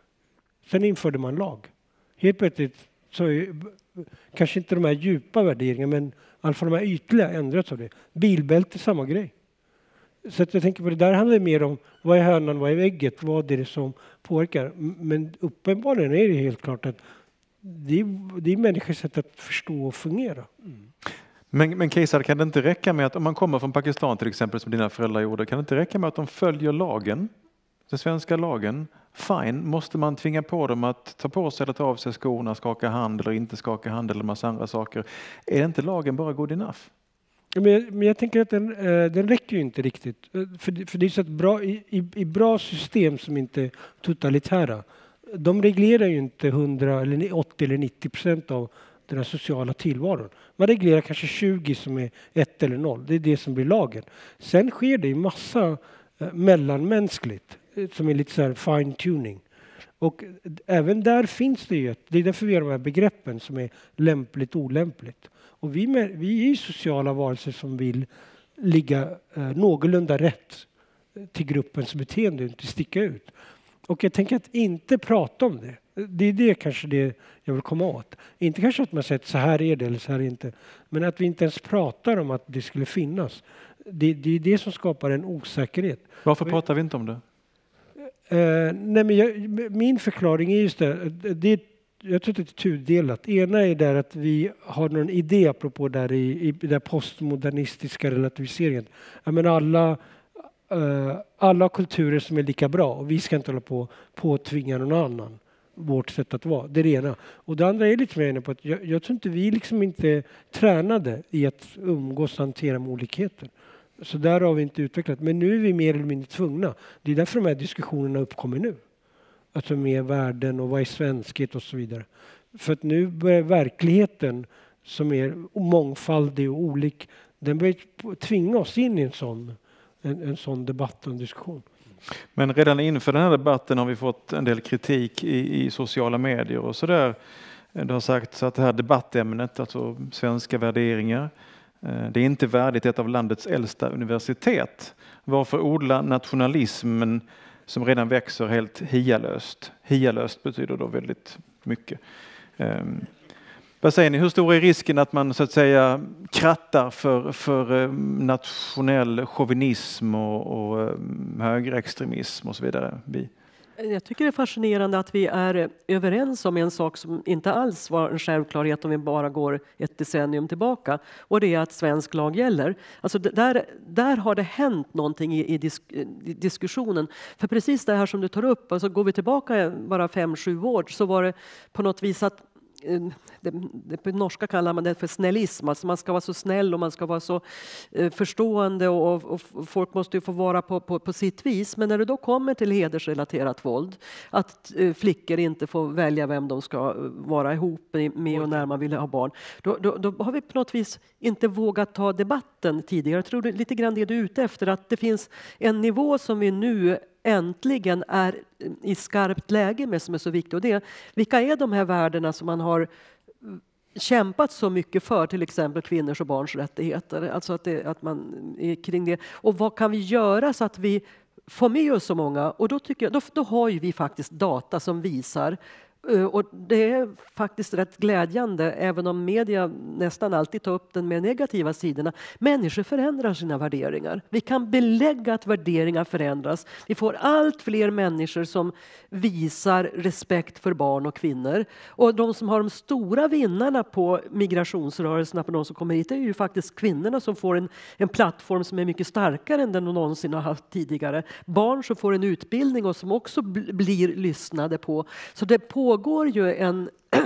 Sen införde man lag. Helt plötsligt så är, kanske inte de här djupa värderingarna, men i alla fall de här ytliga ändrats av det. Bilbälte, samma grej. Så att jag tänker på det där handlar det mer om vad är hönan, vad är ägget, vad är det som påverkar. Men uppenbarligen är det helt klart att det är, det är människors sätt att förstå och fungera. Mm. Men, men Keisar, kan det inte räcka med att om man kommer från Pakistan till exempel som dina föräldrar gjorde, kan det inte räcka med att de följer lagen, den svenska lagen? Fine, måste man tvinga på dem att ta på sig eller ta av sig skorna, skaka hand eller inte skaka hand eller massa andra saker? Är inte lagen bara good enough? Men jag, men jag tänker att den, den räcker ju inte riktigt. För, för det är så att bra, i, i bra system som inte är totalitära, de reglerar ju inte hundra eller åttio eller nittio procent av den här sociala tillvaron. Man reglerar kanske tjugo som är ett eller noll. Det är det som blir lagen. Sen sker det ju massa mellanmänskligt som är lite så här fine tuning. Och även där finns det ju ett, det är därför vi har de här begreppen som är lämpligt och olämpligt. Och vi, med, vi är ju sociala varelser som vill ligga eh, någorlunda rätt till gruppens beteende, inte sticka ut. Och jag tänker att inte prata om det. Det är det kanske det jag vill komma åt. Inte kanske att man säger att så här är det eller så här är det inte. Men att vi inte ens pratar om att det skulle finnas. Det, det är det som skapar en osäkerhet. Varför pratar vi inte om det? Eh, nej men jag, min förklaring är just det. det jag tror att det är tudelat. Ena är där att vi har någon idé apropå där i, i den postmodernistiska relativiseringen. Jag menar alla Uh, alla kulturer som är lika bra och vi ska inte hålla på påtvinga någon annan vårt sätt att vara. Det är det ena. Och det andra är lite mer inne på att jag, jag tror inte vi liksom inte är tränade i att umgås och hantera med olikheter. Så där har vi inte utvecklat. Men nu är vi mer eller mindre tvungna. Det är därför de här diskussionerna uppkommer nu. Alltså med värden och vad är svenskhet och så vidare. För att nu börjar verkligheten som är mångfaldig och olik, den börjar tvinga oss in i en sån En, en sån debatt och en diskussion. Men redan inför den här debatten har vi fått en del kritik i, i sociala medier och så där. Det har sagts att det här debattämnet, alltså svenska värderingar, det är inte värdigt ett av landets äldsta universitet. Varför odla nationalismen som redan växer helt hialöst? Hialöst betyder då väldigt mycket. Um, Vad säger ni? Hur stor är risken att man så att säga krattar för, för nationell chauvinism och, och högerextremism och så vidare? Vi. Jag tycker det är fascinerande att vi är överens om en sak som inte alls var en självklarhet om vi bara går ett decennium tillbaka. Och det är att svensk lag gäller. Alltså där, där har det hänt någonting i, i, disk, i diskussionen. För precis det här som du tar upp, alltså går vi tillbaka bara fem, sju år så var det på något vis att Det, det, på norska kallar man det för snällism. Alltså man ska vara så snäll och man ska vara så eh, förstående och, och, och folk måste ju få vara på, på, på sitt vis. Men när det då kommer till hedersrelaterat våld, att eh, flickor inte får välja vem de ska vara ihop med och när man vill ha barn, då, då, då har vi på något vis inte vågat ta debatten tidigare. Jag tror det är lite grann det du är ute efter, att det finns en nivå som vi nu äntligen är i skarpt läge med som är så viktigt. Och det, vilka är de här värdena som man har kämpat så mycket för, till exempel kvinnors och barns rättigheter, alltså att, det, att man är kring det. Och vad kan vi göra så att vi får med oss så många? Och då, tycker jag, då, då har ju vi faktiskt data som visar. Och det är faktiskt rätt glädjande, även om media nästan alltid tar upp den med negativa sidorna. Människor förändrar sina värderingar. Vi kan belägga att värderingar förändras. Vi får allt fler människor som visar respekt för barn och kvinnor. Och de som har de stora vinnarna på migrationsrörelserna, på de som kommer hit, är ju faktiskt kvinnorna som får en, en plattform som är mycket starkare än den de någonsin har haft tidigare. Barn som får en utbildning och som också bl- blir lyssnade på. Så det på pågår ju en,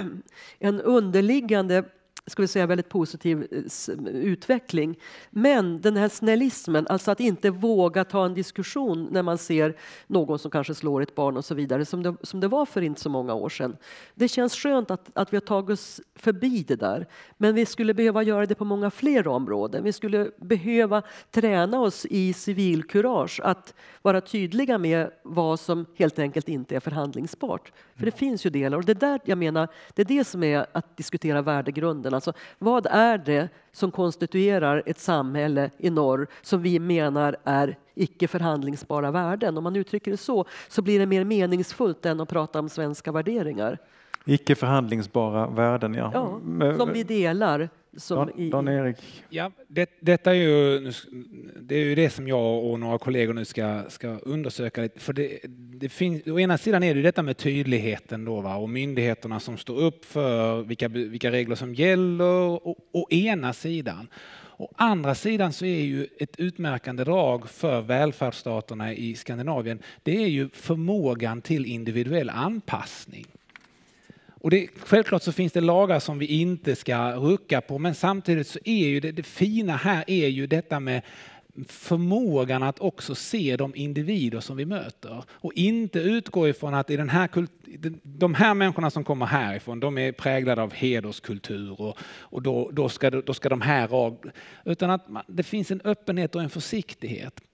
en underliggande, ska vi säga, väldigt positiv utveckling. Men den här snällismen, alltså att inte våga ta en diskussion när man ser någon som kanske slår ett barn och så vidare, som det, som det var för inte så många år sedan. Det känns skönt att, att vi har tagit oss förbi det där. Men vi skulle behöva göra det på många fler områden. Vi skulle behöva träna oss i civilkurage att vara tydliga med vad som helt enkelt inte är förhandlingsbart. För det finns ju delar, och det där jag menar, det är det som är att diskutera värdegrunden. Alltså, vad är det som konstituerar ett samhälle i norr som vi menar är icke förhandlingsbara värden? Om man uttrycker det så, så blir det mer meningsfullt än att prata om svenska värderingar. Icke förhandlingsbara värden, ja. Ja, som vi delar. Som Dan, i, Dan-Erik. Ja, det, detta är ju, det är ju det som jag och några kollegor nu ska, ska undersöka lite. För det, det finns, å ena sidan är det detta med tydligheten då, va? Och myndigheterna som står upp för vilka, vilka regler som gäller, å, å ena sidan. Å andra sidan så är ju ett utmärkande drag för välfärdsstaterna i Skandinavien, det är ju förmågan till individuell anpassning. Och det, självklart så finns det lagar som vi inte ska rucka på, men samtidigt så är ju det, det fina här är ju detta med förmågan att också se de individer som vi möter och inte utgå ifrån att i den här kult, de här människorna som kommer härifrån, de är präglade av hederskultur och, och då, då, ska, då ska de här av, utan att man, det finns en öppenhet och en försiktighet.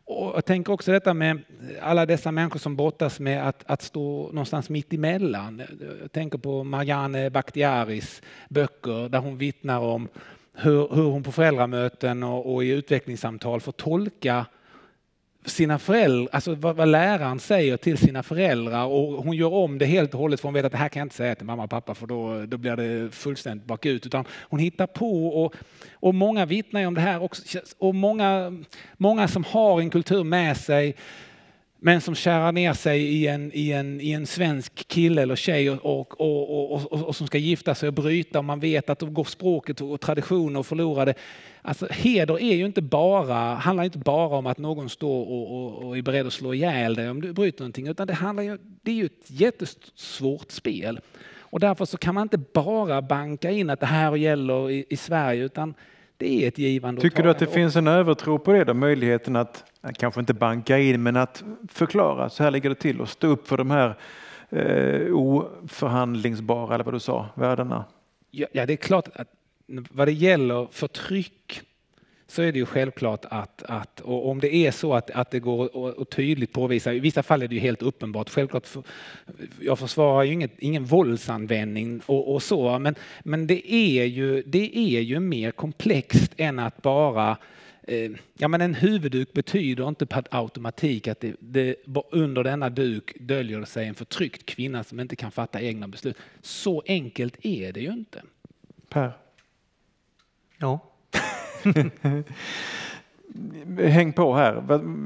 Och jag tänker också detta med alla dessa människor som brottas med att, att stå någonstans mitt emellan. Jag tänker på Marianne Bakhtiaris böcker där hon vittnar om hur, hur hon på föräldramöten och, och i utvecklingssamtal får tolka sina föräldrar, alltså vad, vad läraren säger till sina föräldrar, och hon gör om det helt och hållet för hon vet att det här kan jag inte säga till mamma och pappa för då, då blir det fullständigt bakut, utan hon hittar på, och, och många vittnar ju om det här också, och många, många som har en kultur med sig men som kärar ner sig i en, i en, i en svensk kille eller tjej och, och, och, och, och, och som ska gifta sig och bryta, och man vet att då går språket och traditioner och förlorade. Alltså, heder är ju inte bara, handlar inte bara om att någon står och, och, och är beredd att slå ihjäl dig om du bryter någonting, utan det, handlar ju, det är ju ett jättesvårt spel. Och därför så kan man inte bara banka in att det här gäller i, i Sverige, utan det är ett givande. Tycker du att det finns en övertro på det då? Möjligheten att, kanske inte banka in, men att förklara, så här ligger det till, och stå upp för de här eh, oförhandlingsbara, eller vad du sa, värdena? Ja, ja, det är klart att vad det gäller förtryck så är det ju självklart att, att och om det är så att, att det går att tydligt påvisa, i vissa fall är det ju helt uppenbart, självklart för, jag försvarar ju inget, ingen våldsanvändning och, och så, men, men det, är ju, det är ju mer komplext än att bara, eh, ja men en huvudduk betyder inte per automatik att det, det, under denna duk döljer sig en förtryckt kvinna som inte kan fatta egna beslut. Så enkelt är det ju inte. Per? Ja. Häng på här.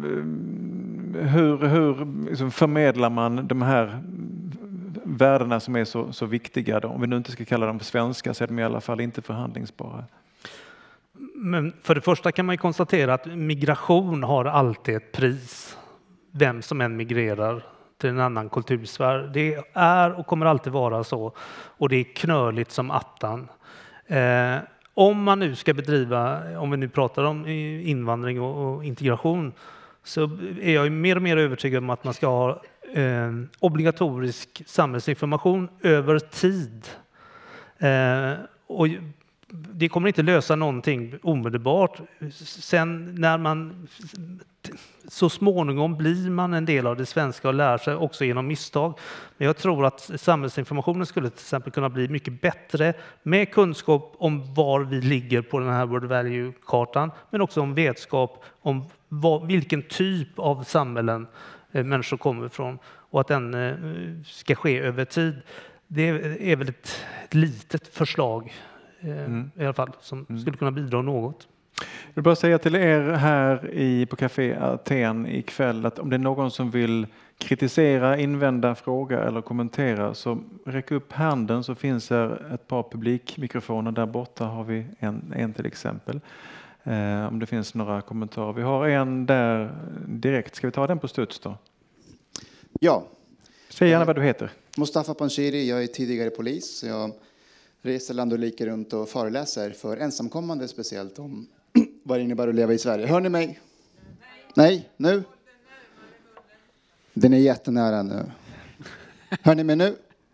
Hur, hur liksom förmedlar man de här värdena som är så, så viktiga då? Om vi nu inte ska kalla dem för svenska så är de i alla fall inte förhandlingsbara. Men för det första kan man ju konstatera att migration har alltid ett pris. Vem som än migrerar till en annan kultursfär. Det är och kommer alltid vara så. Och det är knöligt som attan. Eh, Om man nu ska bedriva, om vi nu pratar om invandring och integration, så är jag mer och mer övertygad om att man ska ha eh, obligatorisk samhällsinformation över tid. Eh, och det kommer inte lösa någonting omedelbart. Sen när man så småningom blir man en del av det svenska och lär sig också genom misstag. Men jag tror att samhällsinformationen skulle till exempel kunna bli mycket bättre med kunskap om var vi ligger på den här World Value-kartan, men också om vetskap om vad, vilken typ av samhällen eh, människor kommer ifrån, och att den eh, ska ske över tid. Det är väl ett litet förslag Mm. i alla fall, som mm. skulle kunna bidra något. Jag vill bara säga till er här i, på Café Aten ikväll att om det är någon som vill kritisera, invända, fråga eller kommentera, så räck upp handen, så finns det ett par publikmikrofoner där borta, har vi en, en till exempel. Eh, om det finns några kommentarer. Vi har en där direkt. Ska vi ta den på studs då? Ja. Säg gärna vad du heter. Mustafa Panshiri, jag är tidigare polis. Jag reser land och rike runt och föreläser för ensamkommande, speciellt om vad det innebär att leva i Sverige. Hör ni mig? Nej. Nej, nu? Den är jättenära nu. Hör ni mig nu?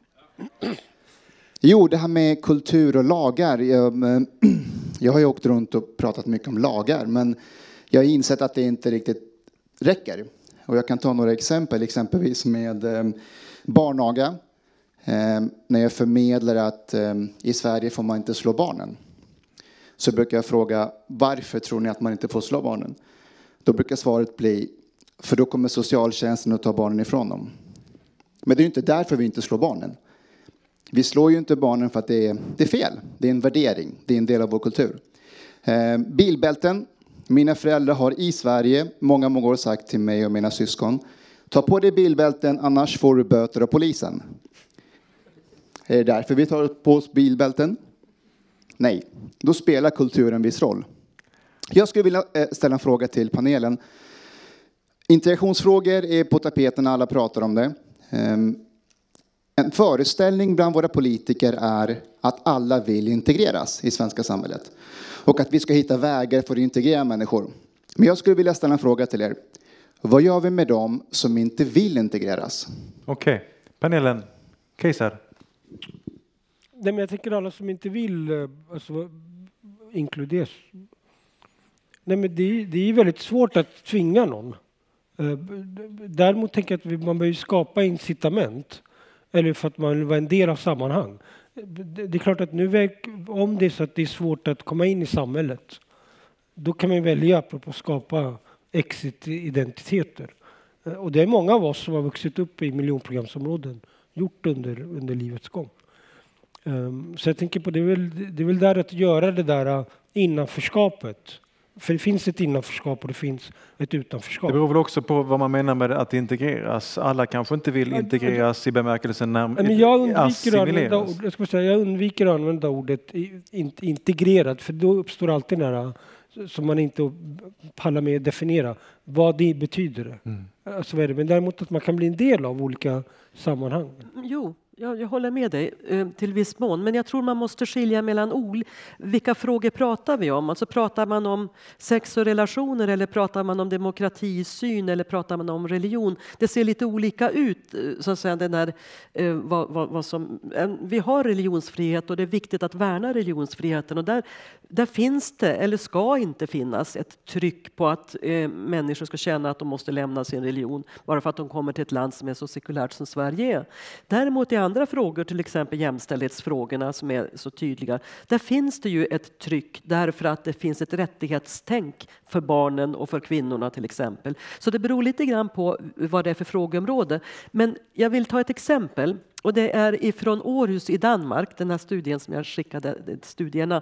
Jo, det här med kultur och lagar. Jag, jag har ju åkt runt och pratat mycket om lagar, men jag har insett att det inte riktigt räcker. Och jag kan ta några exempel, exempelvis med eh, barnaga. Eh, när jag förmedlar att eh, i Sverige får man inte slå barnen, så brukar jag fråga, varför tror ni att man inte får slå barnen? Då brukar svaret bli, för då kommer socialtjänsten att ta barnen ifrån dem. Men det är ju inte därför vi inte slår barnen. Vi slår ju inte barnen för att det är, det är fel. Det är en värdering. Det är en del av vår kultur. Eh, bilbälten. Mina föräldrar har i Sverige många, många år sagt till mig och mina syskon, ta på dig bilbälten, annars får du böter av polisen. Är det därför vi tar på oss bilbälten? Nej. Då spelar kulturen en viss roll. Jag skulle vilja ställa en fråga till panelen. Integrationsfrågor är på tapeten, alla pratar om det. En föreställning bland våra politiker är att alla vill integreras i svenska samhället. Och att vi ska hitta vägar för att integrera människor. Men jag skulle vilja ställa en fråga till er. Vad gör vi med dem som inte vill integreras? Okej, okay. Panelen. Kejsar. Nej, men jag tänker alla som inte vill alltså, inkluderas. Nej, men det, det är väldigt svårt att tvinga någon. Däremot tänker jag att man bör skapa incitament. Eller för att man vill vara en del av sammanhang. Det är klart att nu, om det är så att det är svårt att komma in i samhället, då kan man välja på att skapa exit-identiteter. Och det är många av oss som har vuxit upp i miljonprogramsområden gjort under, under livets gång. Um, så jag tänker på det är, väl, det är väl där att göra det där innanförskapet. För det finns ett innanförskap och det finns ett utanförskap. Det beror väl också på vad man menar med att integreras. Alla kanske inte vill integreras i bemärkelsen när men jag undviker, att använda, ord, jag ska säga, jag undviker att använda ordet integrerad, för då uppstår alltid nära som man inte pallar med att definiera vad det betyder. Mm. Alltså, men däremot att man kan bli en del av olika sammanhang. Jo. Ja, jag håller med dig eh, till viss mån, men jag tror man måste skilja mellan ol- vilka frågor pratar vi om? Alltså pratar man om sex och relationer eller pratar man om demokratisyn eller pratar man om religion? Det ser lite olika ut, så att säga, den här, eh, vad, vad, vad som, eh, vi har religionsfrihet och det är viktigt att värna religionsfriheten, och där, där finns det, eller ska inte finnas, ett tryck på att eh, människor ska känna att de måste lämna sin religion bara för att de kommer till ett land som är så sekulärt som Sverige är. Däremot är andra frågor, till exempel jämställdhetsfrågorna som är så tydliga, där finns det ju ett tryck därför att det finns ett rättighetstänk för barnen och för kvinnorna till exempel. Så det beror lite grann på vad det är för frågeområde. Men jag vill ta ett exempel, och det är ifrån Århus i Danmark, den här studien som jag skickade, studierna.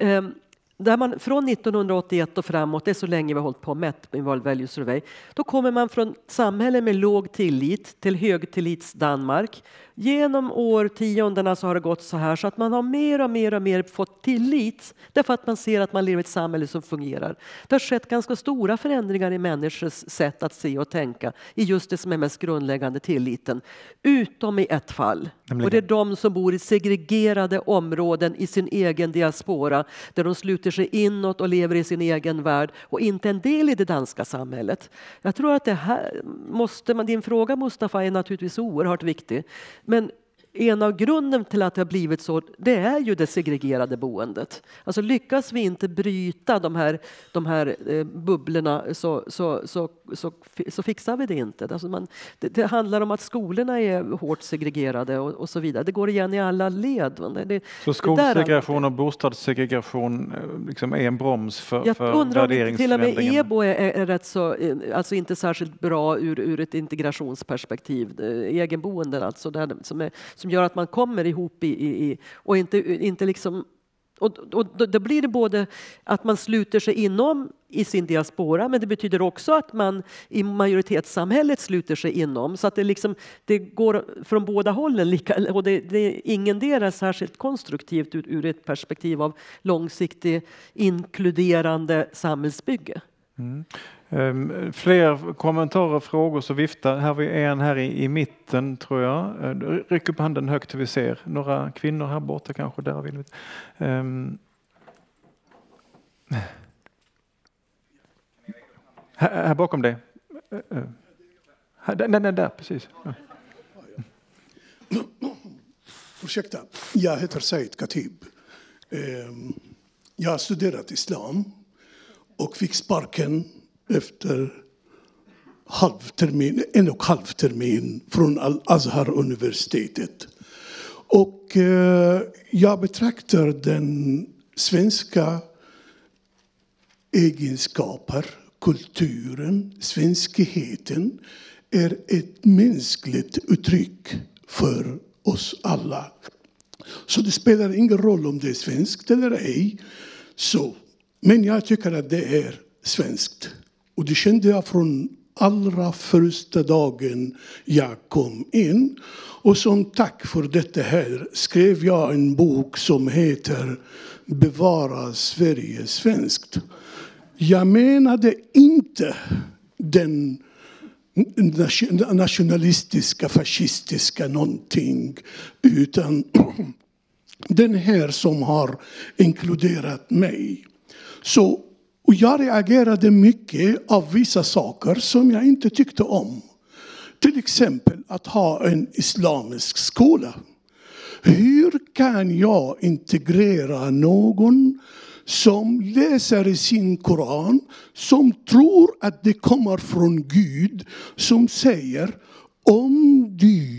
Där man från nittonhundraåttioett och framåt, det är så länge vi har hållit på med World Value Survey, då kommer man från samhälle med låg tillit till högtillits Danmark. Genom årtiondena så har det gått så här så att man har mer och mer och mer fått tillit därför att man ser att man lever i ett samhälle som fungerar. Det har skett ganska stora förändringar i människors sätt att se och tänka i just det som är mest grundläggande, tilliten. Utom i ett fall. Och det är de som bor i segregerade områden i sin egen diaspora där de sluter sig inåt och lever i sin egen värld och inte en del i det danska samhället. Jag tror att det här måste man, din fråga Mustafa är naturligtvis oerhört viktig. Men en av grunden till att det har blivit så, det är ju det segregerade boendet. Alltså lyckas vi inte bryta de här, de här eh, bubblorna så, så, så, så, så fixar vi det inte. Alltså man, det, det handlar om att skolorna är hårt segregerade och, och så vidare. Det går igen i alla led. Det, så skolsegregation och bostadssegregation liksom är en broms för, jag för undrar om till och med värderingsförändringen? E B O är, är rätt så, alltså inte särskilt bra ur, ur ett integrationsperspektiv. Egenboenden alltså, där, som är som gör att man kommer ihop i, i, i och inte, inte liksom och, och då, då blir det både att man sluter sig inom i sin diaspora, men det betyder också att man i majoritetssamhället sluter sig inom, så att det liksom det går från båda hållen lika, och det, det är ingen del är särskilt konstruktivt ur, ur ett perspektiv av långsiktigt inkluderande samhällsbygge. Mm. Um, fler kommentarer och frågor så vifta. Här har vi en här i, i mitten tror jag. Uh, ryck upp handen högt så vi ser. Några kvinnor här borta kanske. Där vill vi. Um, här, här bakom dig. Uh, uh. Här, nej, nej, där, precis. Uh. Ursäkta, jag heter Said Khatib. Um, jag har studerat islam och fick sparken efter halvtermin, en och halv termin från Al-Azhar-universitetet. Och eh, jag betraktar den svenska egenskaper, kulturen, svenskigheten är ett mänskligt uttryck för oss alla. Så det spelar ingen roll om det är svenskt eller ej. Så, men jag tycker att det är svenskt. Och det kände jag från allra första dagen jag kom in. Och som tack för detta här skrev jag en bok som heter Bevara Sverige svenskt. Jag menade inte den nationalistiska, fascistiska någonting, utan den här som har inkluderat mig. Så och jag reagerade mycket av vissa saker som jag inte tyckte om. Till exempel att ha en islamisk skola. Hur kan jag integrera någon som läser sin Koran, som tror att det kommer från Gud, som säger om du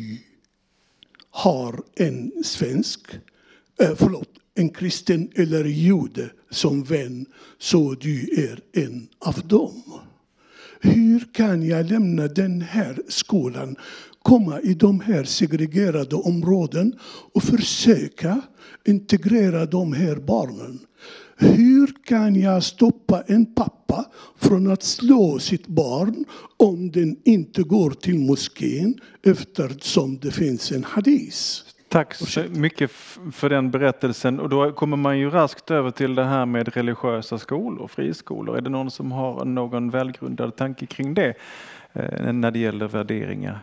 har en svensk, eh, förlåt, en kristen eller jude som vän, så du är en av dem. Hur kan jag lämna den här skolan, komma i de här segregerade områden och försöka integrera de här barnen? Hur kan jag stoppa en pappa från att slå sitt barn om den inte går till moskén eftersom det finns en hadis? Tack så mycket för den berättelsen. Och då kommer man ju raskt över till det här med religiösa skolor, friskolor. Är det någon som har någon välgrundad tanke kring det eh, när det gäller värderingar?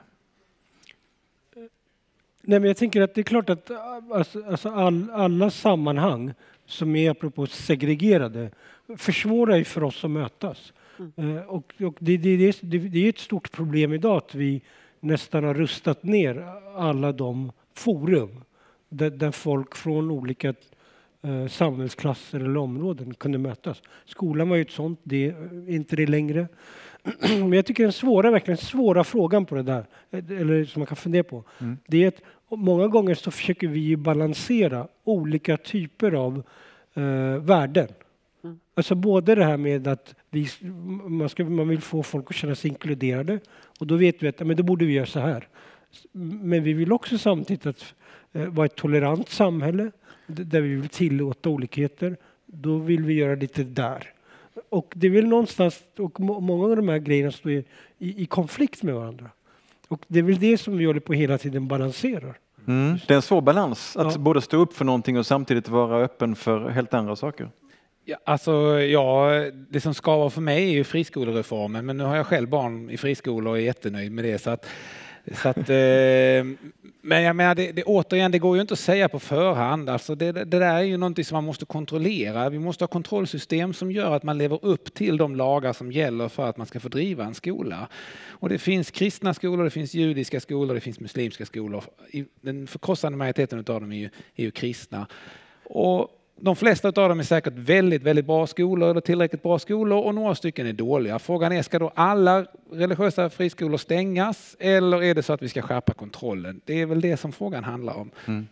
Nej, men jag tänker att det är klart att alltså, alltså all, alla sammanhang som är apropå segregerade försvårar ju för oss att mötas. Mm. Eh, och och det, det, det, det, det är ett stort problem idag att vi nästan har rustat ner alla de forum där, där folk från olika eh, samhällsklasser eller områden kunde mötas. Skolan var ju ett sånt, det är inte det längre. Men jag tycker den svåra, verkligen svåra frågan på det där, eller som man kan fundera på, mm. det är att många gånger så försöker vi balansera olika typer av eh, värden. Mm. Alltså både det här med att vi, man, ska, man vill få folk att känna sig inkluderade, och då vet vi att men då borde vi göra så här. Men vi vill också samtidigt att eh, vara ett tolerant samhälle där vi vill tillåta olikheter. Då vill vi göra lite där. Och det är väl någonstans, och många av de här grejerna står i, i, i konflikt med varandra. Och det är väl det som vi håller på hela tiden balanserar. Mm. Det är en svår balans att ja. både stå upp för någonting och samtidigt vara öppen för helt andra saker. Ja, alltså, ja, det som skavar för mig är ju friskolereformen, men nu har jag själv barn i friskolor och är jättenöjd med det. Så att, så att, eh, men jag menar, det, det, återigen, det går ju inte att säga på förhand. Alltså det, det där är ju någonting som man måste kontrollera. Vi måste ha kontrollsystem som gör att man lever upp till de lagar som gäller för att man ska få driva en skola. Och det finns kristna skolor, det finns judiska skolor, det finns muslimska skolor. Den förkrossande majoriteten av dem är ju, är ju kristna. Och de flesta av dem är säkert väldigt, väldigt bra skolor eller tillräckligt bra skolor, och några stycken är dåliga. Frågan är, ska då alla religiösa friskolor stängas eller är det så att vi ska skärpa kontrollen? Det är väl det som frågan handlar om. Mm.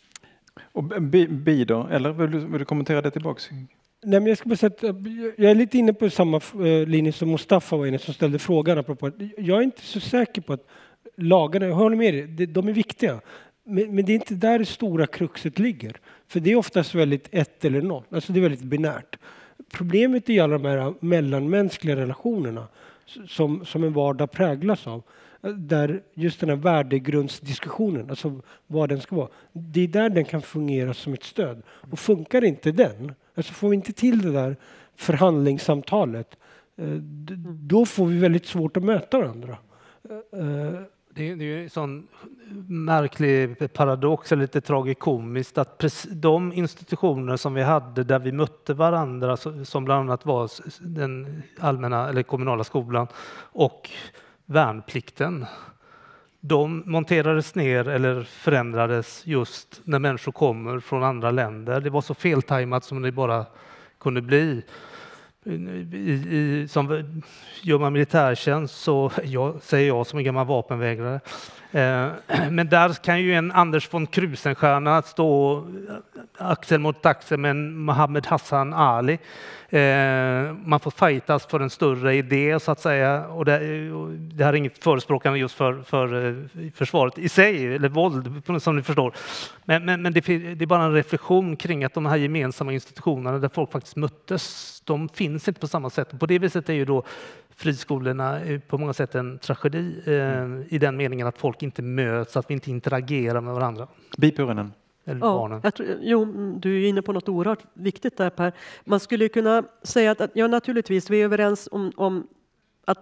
Och Bi då? Eller vill du, vill du kommentera det tillbaks? Nej, men jag, ska bara säga att jag är lite inne på samma linje som Mustafa var inne som ställde frågan. Apropå. Jag är inte så säker på att lagarna, jag håller med dig, de är viktiga. Men, men det är inte där det stora kruxet ligger. För det är oftast väldigt ett eller noll. Alltså det är väldigt binärt. Problemet i alla de här mellanmänskliga relationerna som, som en vardag präglas av. Där just den här värdegrundsdiskussionen, alltså vad den ska vara. Det är där den kan fungera som ett stöd. Och funkar inte den, alltså får vi inte till det där förhandlingssamtalet, då får vi väldigt svårt att möta varandra. Det är, det är ju en sån märklig paradox, eller lite tragikomiskt, att de institutioner som vi hade där vi mötte varandra, som bland annat var den allmänna eller kommunala skolan och värnplikten, de monterades ner eller förändrades just när människor kommer från andra länder. Det var så feltajmat som det bara kunde bli. I, i, som gör man militärtjänst, så jag, säger jag som en gammal vapenvägrare. Eh, men där kan ju en Anders von Krusenstjerna stå axel mot axel med en Mohammed Hassan Ali. Eh, man får fightas för en större idé, så att säga. Och det, det här är inget förespråkande just för, för försvaret i sig, eller våld som ni förstår. Men, men, men det, det är bara en reflektion kring att de här gemensamma institutionerna där folk faktiskt möttes, de finns inte på samma sätt. På det viset är ju då friskolorna på många sätt en tragedi eh, i den meningen att folk inte möts, att vi inte interagerar med varandra. Bipurinen. Ja, jag tror, jo, du är inne på något oerhört viktigt där, Per. Man skulle kunna säga att, ja, naturligtvis, vi är överens om, om att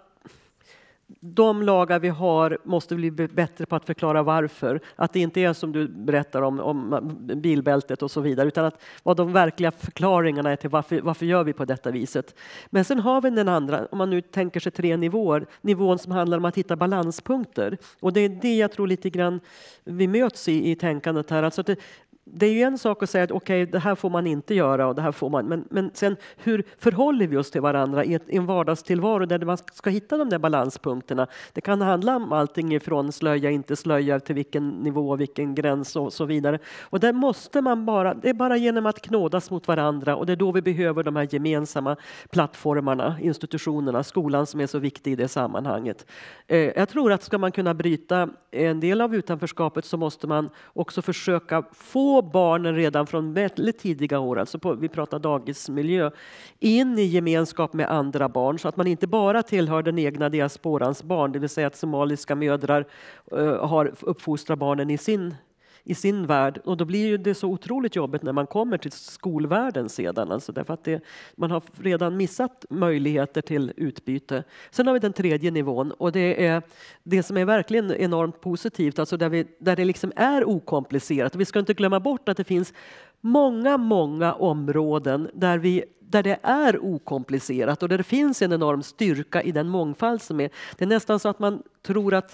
de lagar vi har måste bli bättre på att förklara varför. Att det inte är som du berättar om, om bilbältet och så vidare, utan att vad de verkliga förklaringarna är till varför, varför gör vi på detta viset. Men sen har vi den andra, om man nu tänker sig tre nivåer, nivån som handlar om att hitta balanspunkter. Och det är det jag tror lite grann vi möts i, i tänkandet här. Alltså att det, det är ju en sak att säga att okej, okay, det här får man inte göra och det här får man. Men, men sen hur förhåller vi oss till varandra i, ett, i en vardagstillvaro där man ska hitta de där balanspunkterna. Det kan handla om allting ifrån slöja, inte slöja, till vilken nivå, vilken gräns och så vidare. Och där måste man bara, det är bara genom att knådas mot varandra, och det är då vi behöver de här gemensamma plattformarna, institutionerna, skolan som är så viktig i det sammanhanget. Eh, jag tror att ska man kunna bryta en del av utanförskapet så måste man också försöka få barnen redan från väldigt tidiga år, alltså på, vi pratar dagismiljö, in i gemenskap med andra barn, så att man inte bara tillhör den egna diasporans barn, det vill säga att somaliska mödrar uh, har uppfostrat barnen i sin i sin värld, och då blir ju det så otroligt jobbigt när man kommer till skolvärlden sedan, alltså därför att det, man har redan missat möjligheter till utbyte. Sen har vi den tredje nivån, och det är det som är verkligen enormt positivt, alltså där, vi, där det liksom är okomplicerat. Vi ska inte glömma bort att det finns många, många områden där vi där det är okomplicerat och där det finns en enorm styrka i den mångfald som är. Det är nästan så att man tror att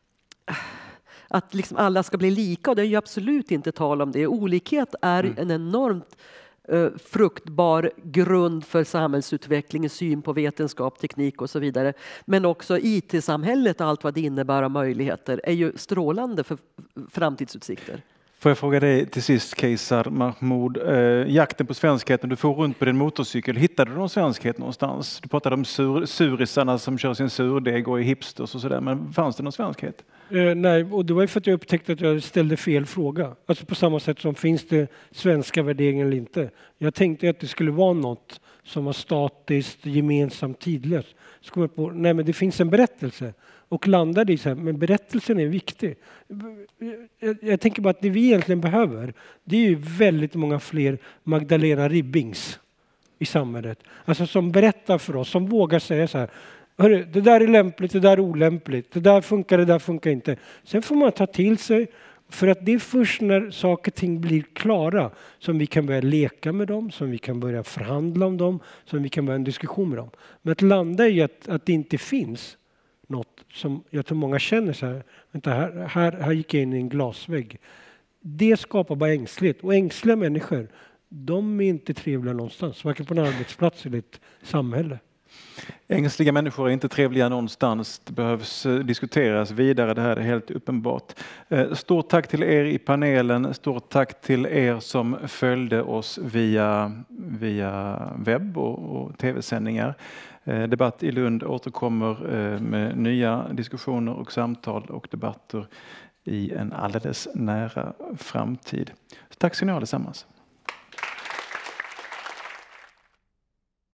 att liksom alla ska bli lika, och det är ju absolut inte tal om det. Olikhet är mm. en enormt uh, fruktbar grund för samhällsutveckling, syn på vetenskap, teknik och så vidare. Men också I T-samhället och allt vad det innebär av möjligheter är ju strålande för framtidsutsikter. Får jag fråga dig till sist, Keisar Mahmoud, eh, jakten på svenskheten, du får runt på din motorcykel, hittade du någon svenskhet någonstans? Du pratade om sur, surisarna som kör sin surdeg och i hipsters och sådär, men fanns det någon svenskhet? Eh, nej, och det var ju för att jag upptäckte att jag ställde fel fråga. Alltså på samma sätt som finns det svenska värderingar eller inte. Jag tänkte att det skulle vara något som var statiskt, gemensamt, tidlöst. Så kom jag på, nej men det finns en berättelse. Och landade i så här, men berättelsen är viktig. Jag, jag tänker bara att det vi egentligen behöver, det är ju väldigt många fler Magdalena Ribbings i samhället. Alltså som berättar för oss, som vågar säga så här, hörru, det där är lämpligt, det där är olämpligt, det där funkar, det där funkar inte. Sen får man ta till sig, för att det är först när saker och ting blir klara som vi kan börja leka med dem, som vi kan börja förhandla om dem, som vi kan börja en diskussion med dem. Men att landa i att, att det inte finns något som jag tror många känner så här, vänta, här, här, här gick jag in i en glasvägg. Det skapar bara ängslighet. Och ängsliga människor, de är inte trevliga någonstans, varken på en arbetsplats eller ett samhälle. Ängsliga människor är inte trevliga någonstans. Det behövs diskuteras vidare, det här är helt uppenbart. Stort tack till er i panelen, stort tack till er som följde oss via, via webb och, och tv-sändningar. Debatt i Lund återkommer med nya diskussioner och samtal och debatter i en alldeles nära framtid. Tack ska ni ha allesammans.